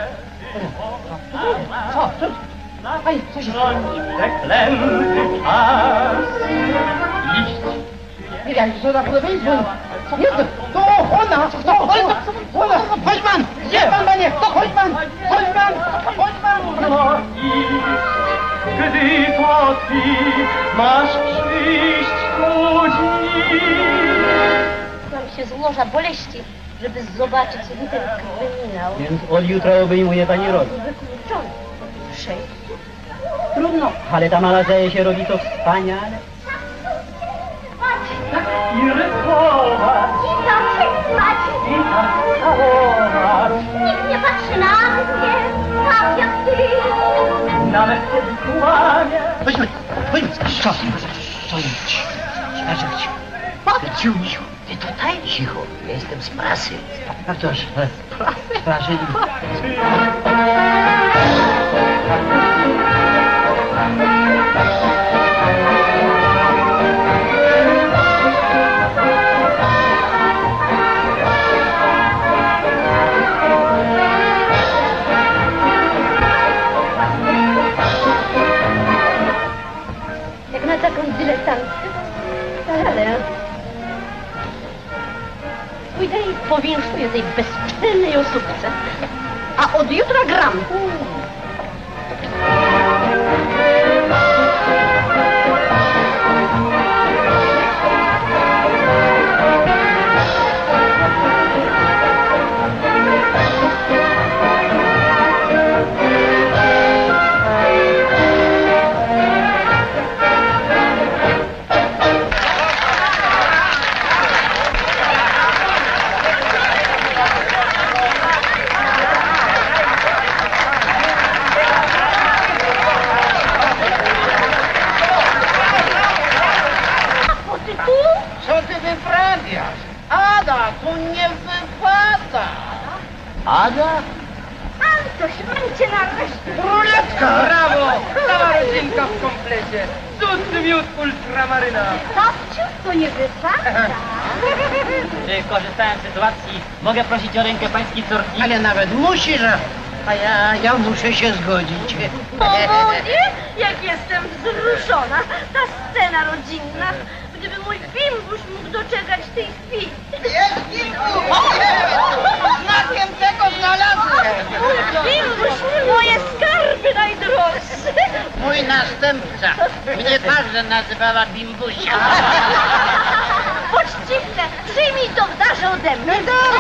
S11: Co? Ej, co się stało?
S5: Przeklęty czas.
S1: Ja co za podobieństwo? To ona! Chodź pan! Gdzie pan, panie? To chodź pan! Chodź pan!
S5: No i gdy to ty masz przyjść tu dziś.
S2: Mam się złoża boleści, żeby zobaczyć ten kryminał.
S11: Więc od jutra obejmuje pani rolę.
S2: Wykluczony. 6.
S11: Trudno, ale ta mala zdaje się robi to wspaniale.
S5: I rysować.
S2: I zaczynać.
S5: I tak całować.
S2: Nikt nie patrzy na mnie, tak jak ty.
S5: Nawet kiedy kłamie.
S1: Chodźmy!
S15: Cicho. Ty tutaj? Cicho. Ja jestem z prasy.
S1: A to z prasy?
S2: Jak na taką dyletantkę, ale... Pójdę i powinszuję tej bezczelnej osóbce, a od jutra gram.
S1: Co ty wyprawiasz? Ada, tu nie wypada!
S15: Ada?
S2: Antoś, mam cię nareszcie.
S7: Ruletka! Brawo! Cała rodzinka w komplecie. Cudny miód ultramaryna.
S2: Babciu, to nie wypada.
S11: Czy korzystając z sytuacji, mogę prosić o rękę pańskiej córki?
S1: Ale nawet musisz, a ja muszę się zgodzić.
S2: Powodzie? Jak jestem wzruszona. Ta scena rodzinna. Gdyby mój bimbuś mógł doczekać tej chwili.
S1: Jest bimbuś! Znakiem tego znalazłem!
S2: Mój bimbuś, moje skarby najdroższe.
S1: Mój następca. Mnie także nazywała Bimbusia.
S2: Poczciwne, przyjmij to w darze ode mnie.